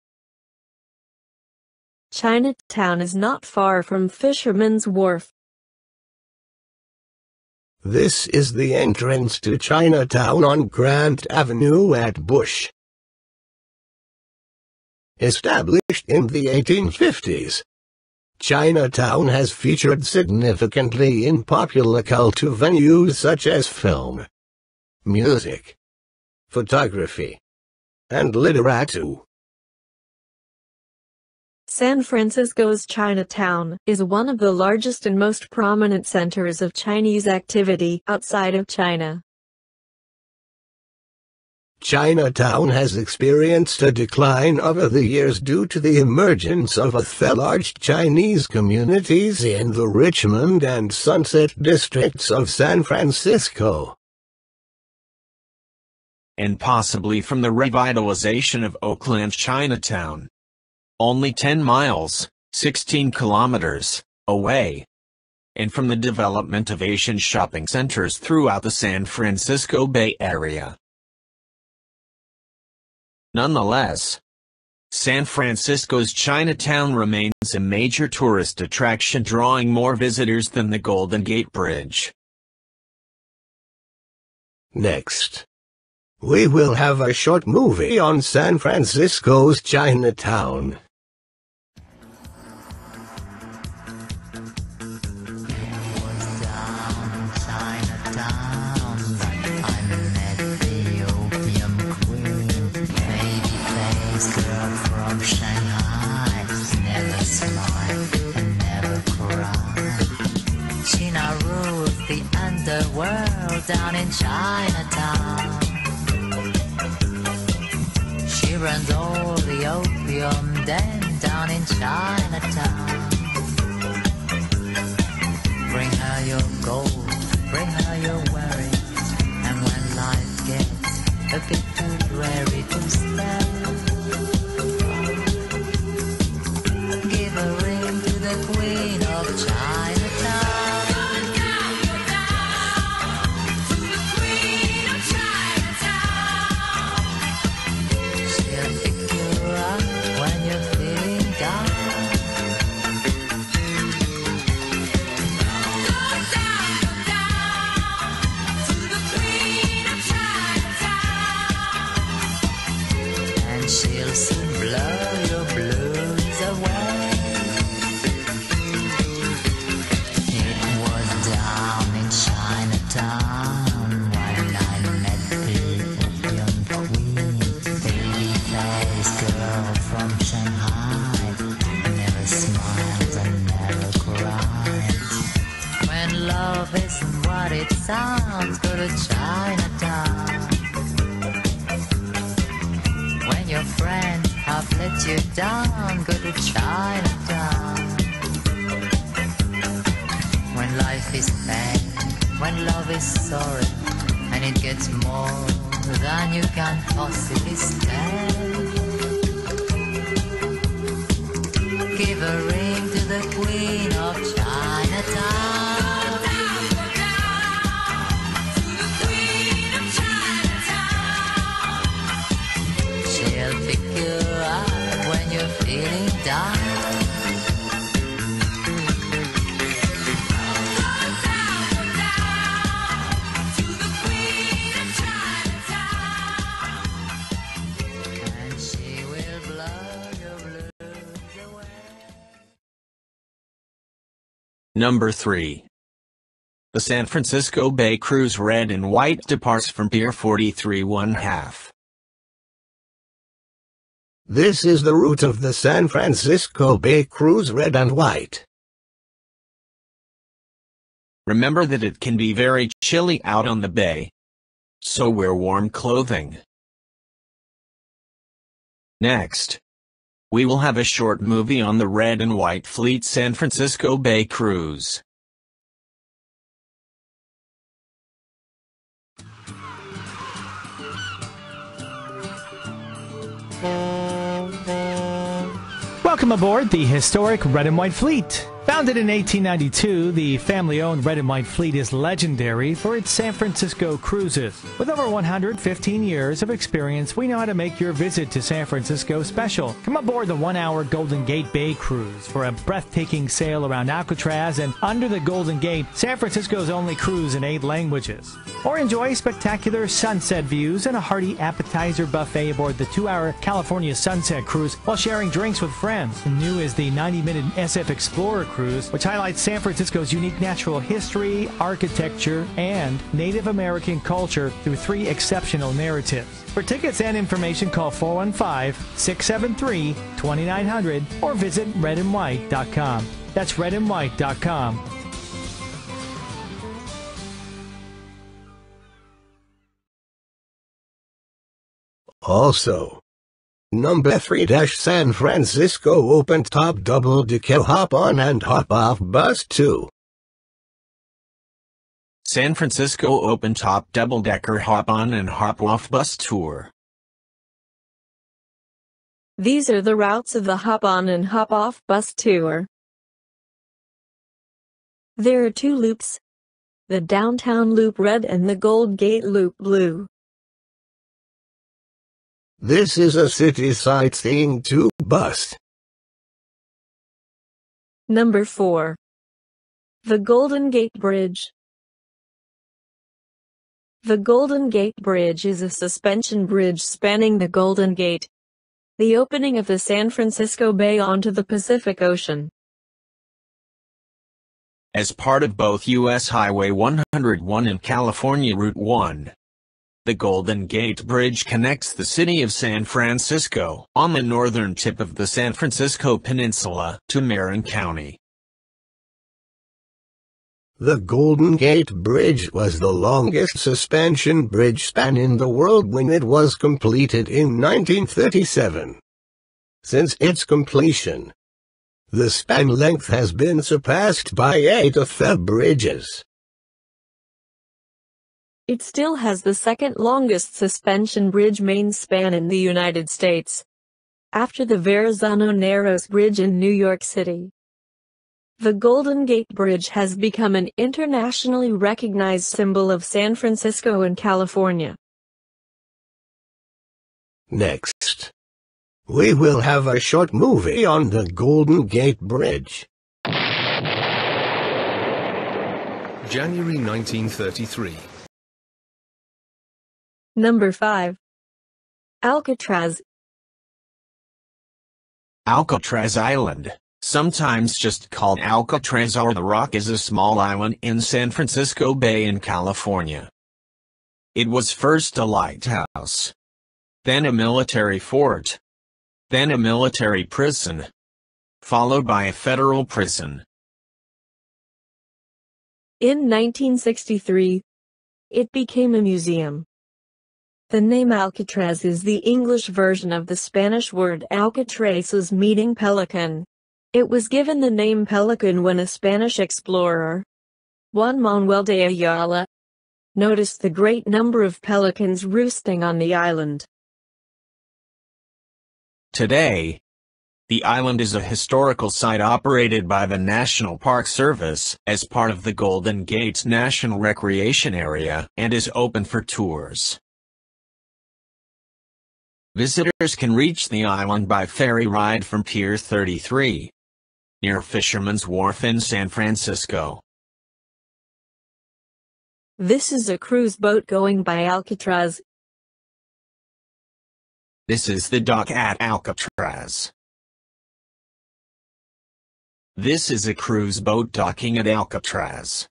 Chinatown is not far from Fisherman's Wharf. This is the entrance to Chinatown on Grant Avenue at Bush. Established in the eighteen fifties, Chinatown has featured significantly in popular culture venues such as film, music, photography, and literature. San Francisco's Chinatown is one of the largest and most prominent centers of Chinese activity outside of China. Chinatown has experienced a decline over the years due to the emergence of a large Chinese communities in the Richmond and Sunset districts of San Francisco, and possibly from the revitalization of Oakland Chinatown, only ten miles, sixteen kilometers, away, and from the development of Asian shopping centers throughout the San Francisco Bay Area. Nonetheless, San Francisco's Chinatown remains a major tourist attraction, drawing more visitors than the Golden Gate Bridge. Next, we will have a short movie on San Francisco's Chinatown. World down in Chinatown. She runs all the opium den down in Chinatown. Bring her your gold, bring her your worries, and when life gets a bit too dreary to stand, give a ring to the Queen of Chinatown. Sounds, go to Chinatown. When your friends have let you down, go to Chinatown. When life is pain, when love is sorry, and it gets more than you can possibly stand, give a ring to the Queen of Chinatown. When you're feeling down, and she will blow your blues away. Number three. The San Francisco Bay Cruise Red and White departs from Pier forty-three one half. This is the route of the San Francisco Bay Cruise Red and White. Remember that it can be very chilly out on the bay, so wear warm clothing. Next, we will have a short movie on the Red and White Fleet San Francisco Bay Cruise. Welcome aboard the historic Red and White Fleet. Founded in eighteen ninety-two, the family-owned Red and White Fleet is legendary for its San Francisco cruises. With over one hundred fifteen years of experience, we know how to make your visit to San Francisco special. Come aboard the one-hour Golden Gate Bay Cruise for a breathtaking sail around Alcatraz and under the Golden Gate, San Francisco's only cruise in eight languages. Or enjoy spectacular sunset views and a hearty appetizer buffet aboard the two-hour California Sunset Cruise while sharing drinks with friends. New is the ninety-minute S F Explorer cruise, which highlights San Francisco's unique natural history, architecture, and Native American culture through three exceptional narratives. For tickets and information, call four one five, six seven three, two nine zero zero or visit red and white dot com. That's red and white dot com. Also, number three San Francisco open-top double-decker hop-on and hop-off bus two. San Francisco open-top double-decker hop-on and hop-off bus tour. These are the routes of the hop-on and hop-off bus tour. There are two loops, the Downtown Loop Red and the Gold Gate Loop Blue. This is a city sightseeing tour bus. Number four. The Golden Gate Bridge. The Golden Gate Bridge is a suspension bridge spanning the Golden Gate, the opening of the San Francisco Bay onto the Pacific Ocean. As part of both U S Highway one oh one and California Route one, the Golden Gate Bridge connects the city of San Francisco, on the northern tip of the San Francisco Peninsula, to Marin County. The Golden Gate Bridge was the longest suspension bridge span in the world when it was completed in nineteen thirty-seven. Since its completion, the span length has been surpassed by eight other bridges. It still has the second longest suspension bridge main span in the United States, after the Verrazano Narrows Bridge in New York City. The Golden Gate Bridge has become an internationally recognized symbol of San Francisco and California. Next, we will have a short movie on the Golden Gate Bridge. January nineteen thirty-three. Number five. Alcatraz. Alcatraz Island, sometimes just called Alcatraz or the Rock, is a small island in San Francisco Bay in California. It was first a lighthouse, then a military fort, then a military prison, followed by a federal prison. In nineteen sixty-three, it became a museum. The name Alcatraz is the English version of the Spanish word alcatraces, meaning pelican. It was given the name Pelican when a Spanish explorer, Juan Manuel de Ayala, noticed the great number of pelicans roosting on the island. Today, the island is a historical site operated by the National Park Service as part of the Golden Gate National Recreation Area and is open for tours. Visitors can reach the island by ferry ride from Pier thirty-three, near Fisherman's Wharf in San Francisco. This is a cruise boat going by Alcatraz. This is the dock at Alcatraz. This is a cruise boat docking at Alcatraz.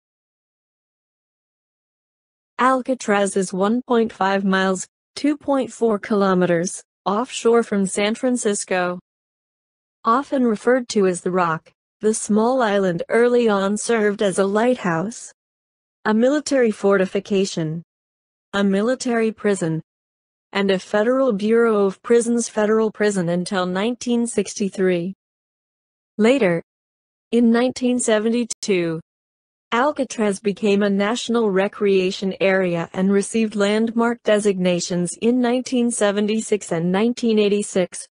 Alcatraz is one point five miles, two point four kilometers, offshore from San Francisco. Often referred to as the Rock, the small island early on served as a lighthouse, a military fortification, a military prison, and a Federal Bureau of Prisons federal prison until nineteen sixty-three. Later, in nineteen seventy-two, Alcatraz became a national recreation area and received landmark designations in nineteen seventy-six and nineteen eighty-six.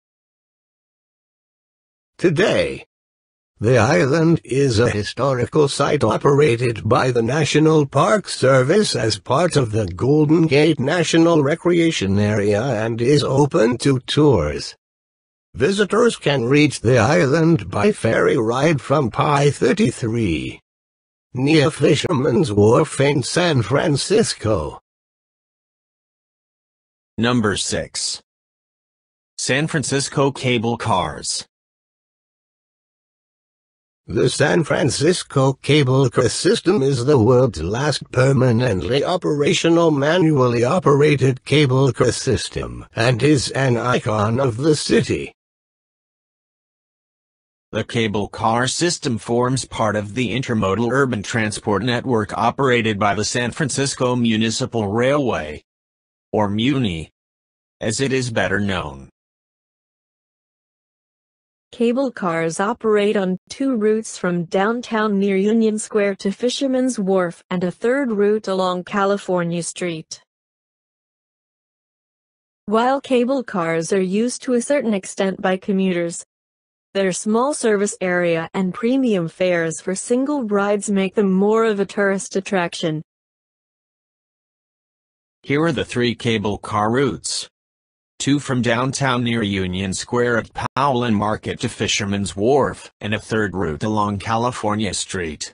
Today, the island is a historical site operated by the National Park Service as part of the Golden Gate National Recreation Area and is open to tours. Visitors can reach the island by ferry ride from Pier thirty-three, near Fisherman's Wharf in San Francisco. Number six. San Francisco Cable Cars. The San Francisco Cable Car System is the world's last permanently operational manually operated cable car system, and is an icon of the city. The cable car system forms part of the Intermodal Urban Transport Network operated by the San Francisco Municipal Railway, or MUNI, as it is better known. Cable cars operate on two routes from downtown near Union Square to Fisherman's Wharf and a third route along California Street. While cable cars are used to a certain extent by commuters, their small service area and premium fares for single rides make them more of a tourist attraction. Here are the three cable car routes. Two from downtown near Union Square at Powell and Market to Fisherman's Wharf, and a third route along California Street.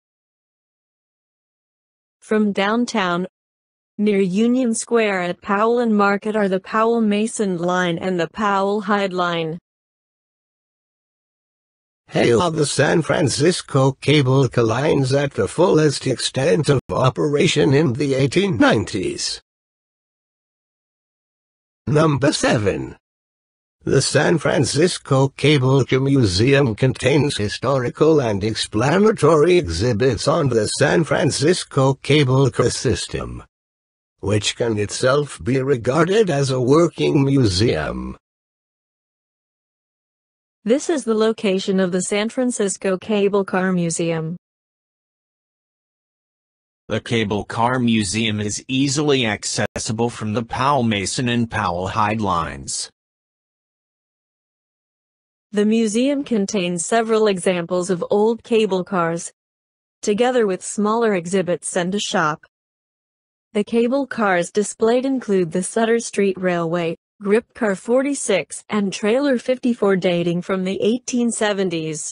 From downtown, near Union Square at Powell and Market are the Powell-Mason Line and the Powell-Hyde Line. Hail the San Francisco cable car lines at the fullest extent of operation in the eighteen nineties. Number seven. The San Francisco Cable Car Museum contains historical and explanatory exhibits on the San Francisco Cable Car System, which can itself be regarded as a working museum. This is the location of the San Francisco Cable Car Museum. The Cable Car Museum is easily accessible from the Powell-Mason and Powell-Hyde lines. The museum contains several examples of old cable cars, together with smaller exhibits and a shop. The cable cars displayed include the Sutter Street Railway, Grip Car forty-six, and Trailer fifty-four dating from the eighteen seventies.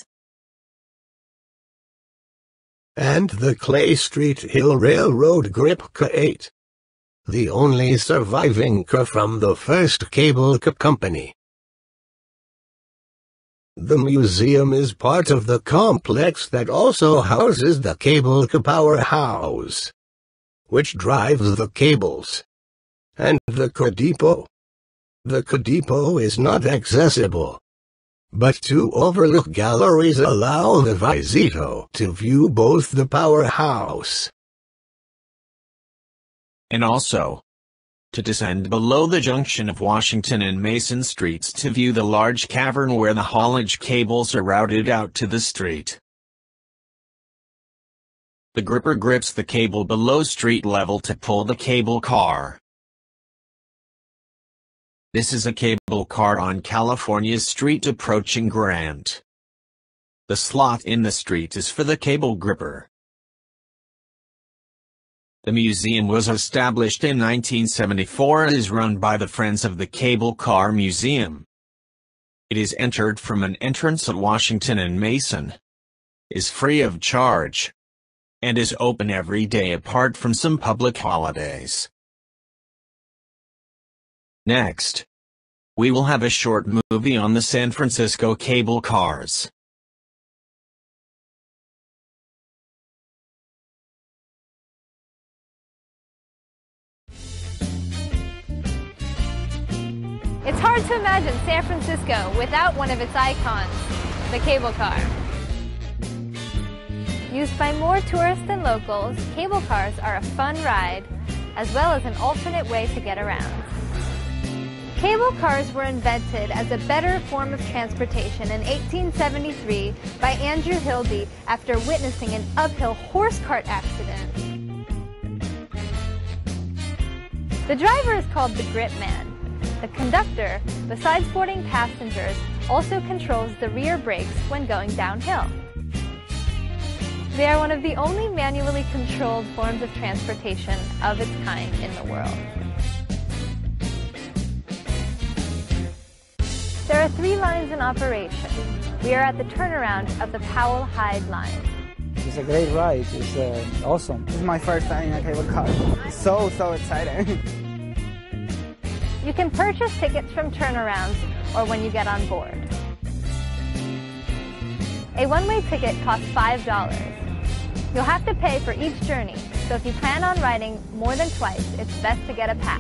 And the Clay Street Hill Railroad Grip Car eight, the only surviving car from the first cable car company. The museum is part of the complex that also houses the Cable Car Powerhouse, which drives the cables, and the car depot. The car depot is not accessible, but two overlook galleries allow the visito to view both the powerhouse and also to descend below the junction of Washington and Mason Streets to view the large cavern where the haulage cables are routed out to the street. The gripper grips the cable below street level to pull the cable car. This is a cable car on California Street approaching Grant. The slot in the street is for the cable gripper. The museum was established in nineteen seventy-four and is run by the Friends of the Cable Car Museum. It is entered from an entrance at Washington and Mason, is free of charge, and is open every day apart from some public holidays. Next, we will have a short movie on the San Francisco cable cars. It's hard to imagine San Francisco without one of its icons, the cable car. Used by more tourists than locals, cable cars are a fun ride, as well as an alternate way to get around. Cable cars were invented as a better form of transportation in eighteen seventy-three by Andrew Hildy after witnessing an uphill horse cart accident. The driver is called the grip man. The conductor, besides boarding passengers, also controls the rear brakes when going downhill. They are one of the only manually controlled forms of transportation of its kind in the world. There are three lines in operation. We are at the turnaround of the Powell-Hyde line. It's a great ride. It's uh, awesome. This is my first time in a cable car. It's so, so exciting. You can purchase tickets from turnarounds or when you get on board. A one-way ticket costs five dollars. You'll have to pay for each journey, so if you plan on riding more than twice, it's best to get a pass.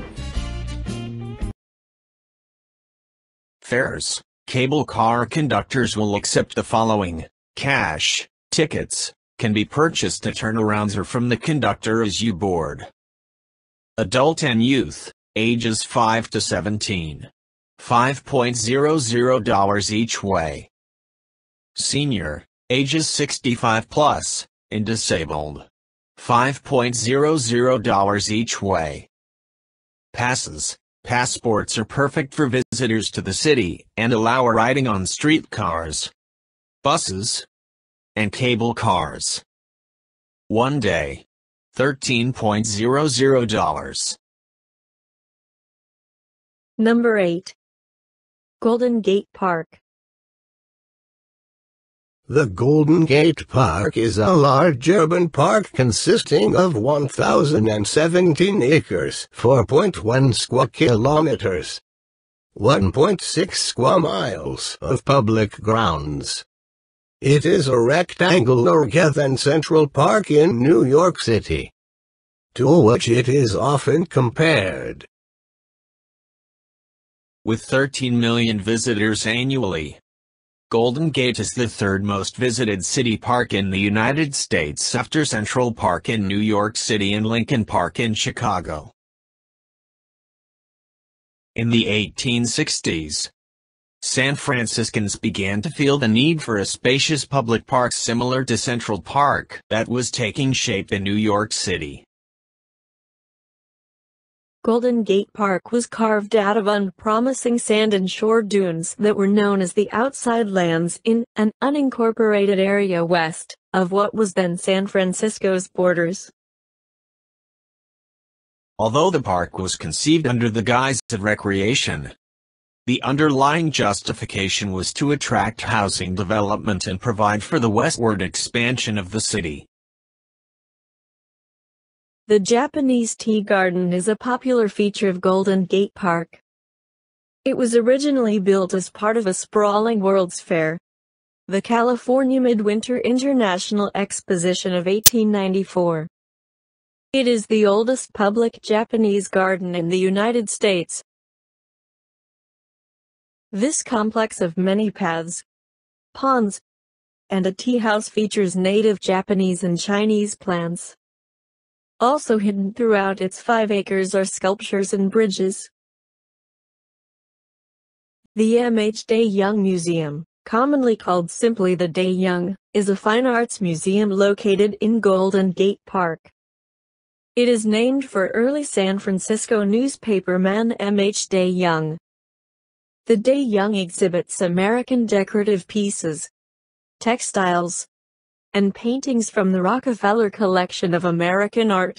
Fares. Cable car conductors will accept the following. Cash. Tickets can be purchased at turnarounds or from the conductor as you board. Adult and youth, ages five to seventeen. five dollars each way. Senior, ages sixty-five plus, and disabled. five dollars each way. Passes. Passports are perfect for visitors to the city and allow riding on streetcars, buses, and cable cars. One day, thirteen dollars. Number eight. Golden Gate Park. The Golden Gate Park is a large urban park consisting of one thousand seventeen acres, four point one square kilometers, one point six square miles of public grounds. It is a rectangle larger than Central Park in New York City, to which it is often compared. With thirteen million visitors annually, Golden Gate is the third most visited city park in the United States after Central Park in New York City and Lincoln Park in Chicago. In the eighteen sixties, San Franciscans began to feel the need for a spacious public park similar to Central Park that was taking shape in New York City. Golden Gate Park was carved out of unpromising sand and shore dunes that were known as the Outside Lands in an unincorporated area west of what was then San Francisco's borders. Although the park was conceived under the guise of recreation, the underlying justification was to attract housing development and provide for the westward expansion of the city. The Japanese Tea Garden is a popular feature of Golden Gate Park. It was originally built as part of a sprawling World's Fair, the California Midwinter International Exposition of eighteen ninety-four. It is the oldest public Japanese garden in the United States. This complex of many paths, ponds, and a tea house features native Japanese and Chinese plants. Also hidden throughout its five acres are sculptures and bridges. The M H Day Young Museum, commonly called simply the Day Young, is a fine arts museum located in Golden Gate Park. It is named for early San Francisco newspaperman M H Day Young. The Day Young exhibits American decorative pieces, textiles, and paintings from the Rockefeller Collection of American Art.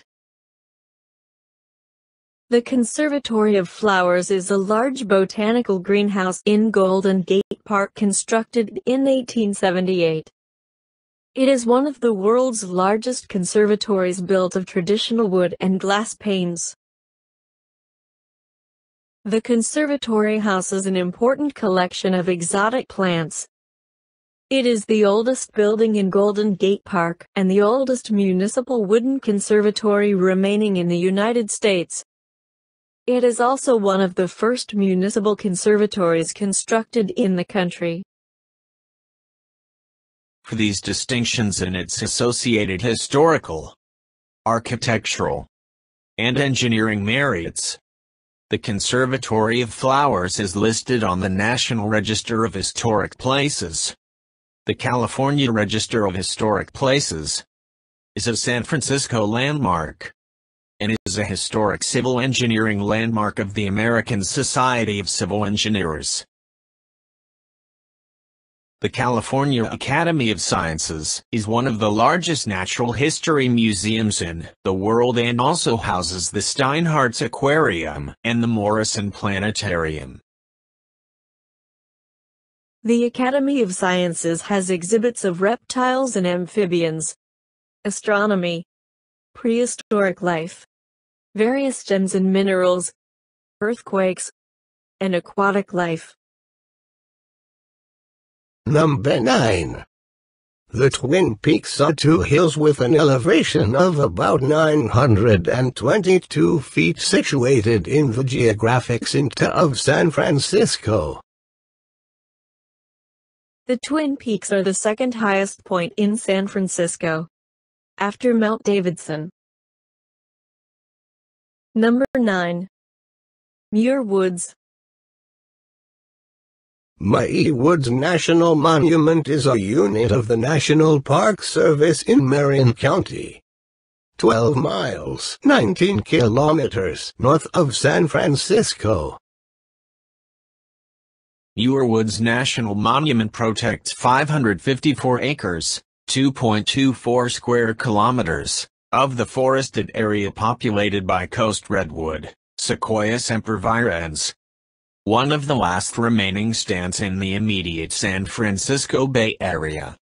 The Conservatory of Flowers is a large botanical greenhouse in Golden Gate Park constructed in eighteen seventy-eight. It is one of the world's largest conservatories built of traditional wood and glass panes. The conservatory houses an important collection of exotic plants. It is the oldest building in Golden Gate Park and the oldest municipal wooden conservatory remaining in the United States. It is also one of the first municipal conservatories constructed in the country. For these distinctions and its associated historical, architectural, and engineering merits, the Conservatory of Flowers is listed on the National Register of Historic Places. The California Register of Historic Places is a San Francisco landmark and is a historic civil engineering landmark of the American Society of Civil Engineers. The California Academy of Sciences is one of the largest natural history museums in the world and also houses the Steinhart's Aquarium and the Morrison Planetarium. The Academy of Sciences has exhibits of reptiles and amphibians, astronomy, prehistoric life, various gems and minerals, earthquakes, and aquatic life. Number nine. The Twin Peaks are two hills with an elevation of about nine hundred twenty-two feet situated in the geographic center of San Francisco. The Twin Peaks are the second highest point in San Francisco, after Mount Davidson. Number nine. Muir Woods. Muir Woods National Monument is a unit of the National Park Service in Marin County, twelve miles, nineteen kilometers north of San Francisco. Muir Woods National Monument protects five hundred fifty-four acres, two point two four square kilometers, of the forested area populated by coast redwood, Sequoia sempervirens, one of the last remaining stands in the immediate San Francisco Bay Area.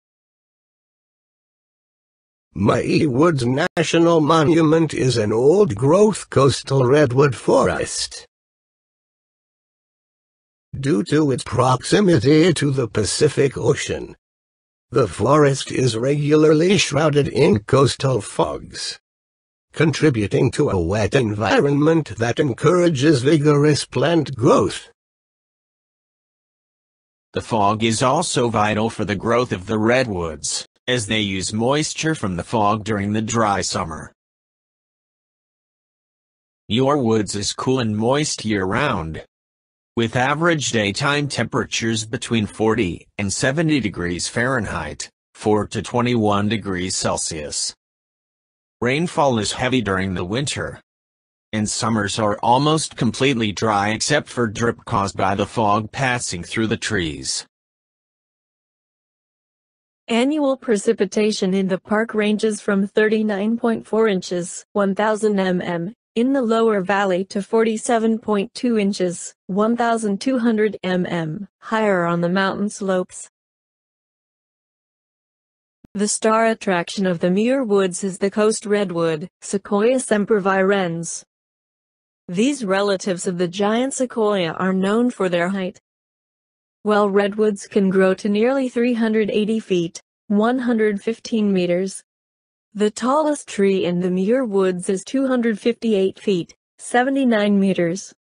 Muir Woods National Monument is an old-growth coastal redwood forest. Due to its proximity to the Pacific Ocean, the forest is regularly shrouded in coastal fogs, contributing to a wet environment that encourages vigorous plant growth. The fog is also vital for the growth of the redwoods, as they use moisture from the fog during the dry summer. Muir Woods is cool and moist year-round, with average daytime temperatures between forty and seventy degrees Fahrenheit, four to twenty-one degrees Celsius. Rainfall is heavy during the winter, and summers are almost completely dry except for drip caused by the fog passing through the trees. Annual precipitation in the park ranges from thirty-nine point four inches, one thousand millimeters, in the lower valley to forty-seven point two inches, one thousand two hundred millimeters, higher on the mountain slopes. The star attraction of the Muir Woods is the coast redwood, Sequoia sempervirens. These relatives of the giant sequoia are known for their height. While redwoods can grow to nearly three hundred eighty feet, one hundred fifteen meters, the tallest tree in the Muir Woods is two hundred fifty-eight feet, seventy-nine meters.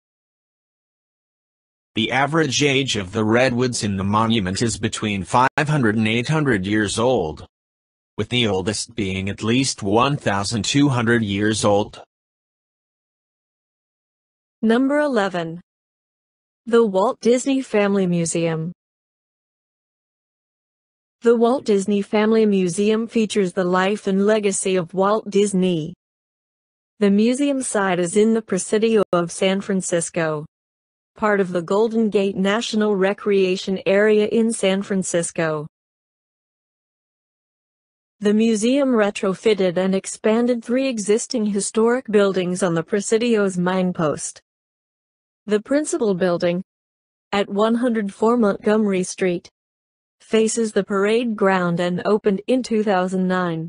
The average age of the redwoods in the monument is between five hundred and eight hundred years old, with the oldest being at least one thousand two hundred years old. Number eleven. The Walt Disney Family Museum. The Walt Disney Family Museum features the life and legacy of Walt Disney. The museum site is in the Presidio of San Francisco, part of the Golden Gate National Recreation Area in San Francisco. The museum retrofitted and expanded three existing historic buildings on the Presidio's minepost. The principal building, at one hundred four Montgomery Street, faces the parade ground and opened in two thousand nine.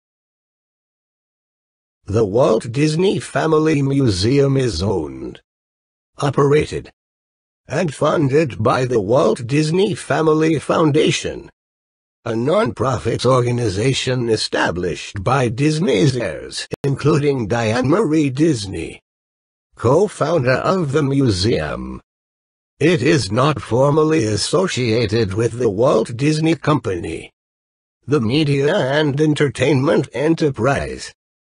The Walt Disney Family Museum is owned, operated, and funded by the Walt Disney Family Foundation, a non-profit organization established by Disney's heirs, including Diane Marie Disney, co-founder of the museum. It is not formally associated with the Walt Disney Company, the media and entertainment enterprise.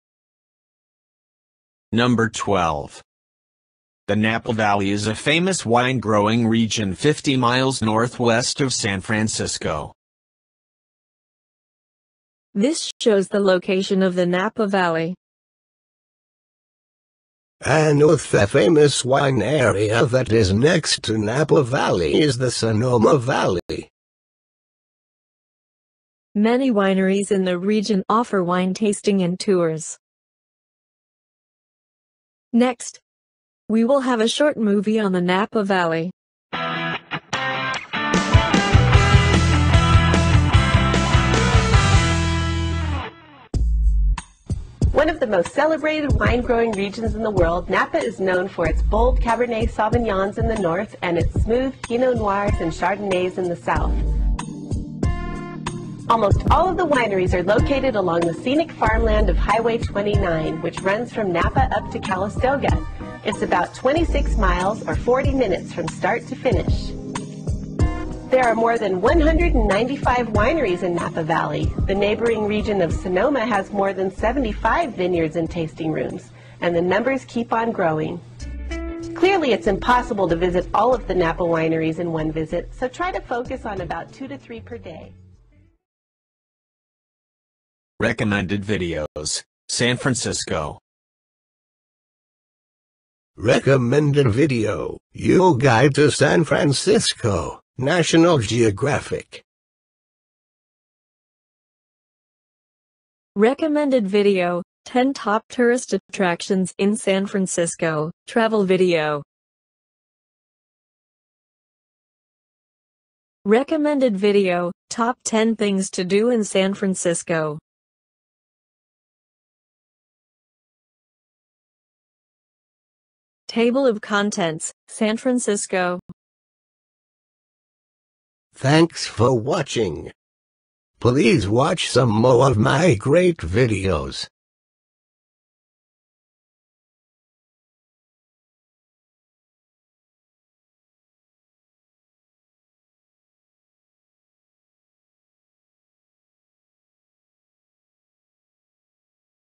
Number twelve. The Napa Valley is a famous wine-growing region fifty miles northwest of San Francisco. This shows the location of the Napa Valley. Another famous wine area that is next to Napa Valley is the Sonoma Valley. Many wineries in the region offer wine tasting and tours. Next, we will have a short movie on the Napa Valley. One of the most celebrated wine-growing regions in the world, Napa is known for its bold Cabernet Sauvignons in the north and its smooth Pinot Noirs and Chardonnays in the south. Almost all of the wineries are located along the scenic farmland of Highway twenty-nine, which runs from Napa up to Calistoga. It's about twenty-six miles or forty minutes from start to finish. There are more than one hundred ninety-five wineries in Napa Valley. The neighboring region of Sonoma has more than seventy-five vineyards and tasting rooms, and the numbers keep on growing. Clearly, it's impossible to visit all of the Napa wineries in one visit, so try to focus on about two to three per day. Recommended videos, San Francisco. Recommended video, Your Guide to San Francisco, National Geographic. Recommended video, ten top tourist attractions in San Francisco, travel video. Recommended video, top ten things to do in San Francisco. Table of contents, San Francisco. Thanks for watching. Please watch some more of my great videos.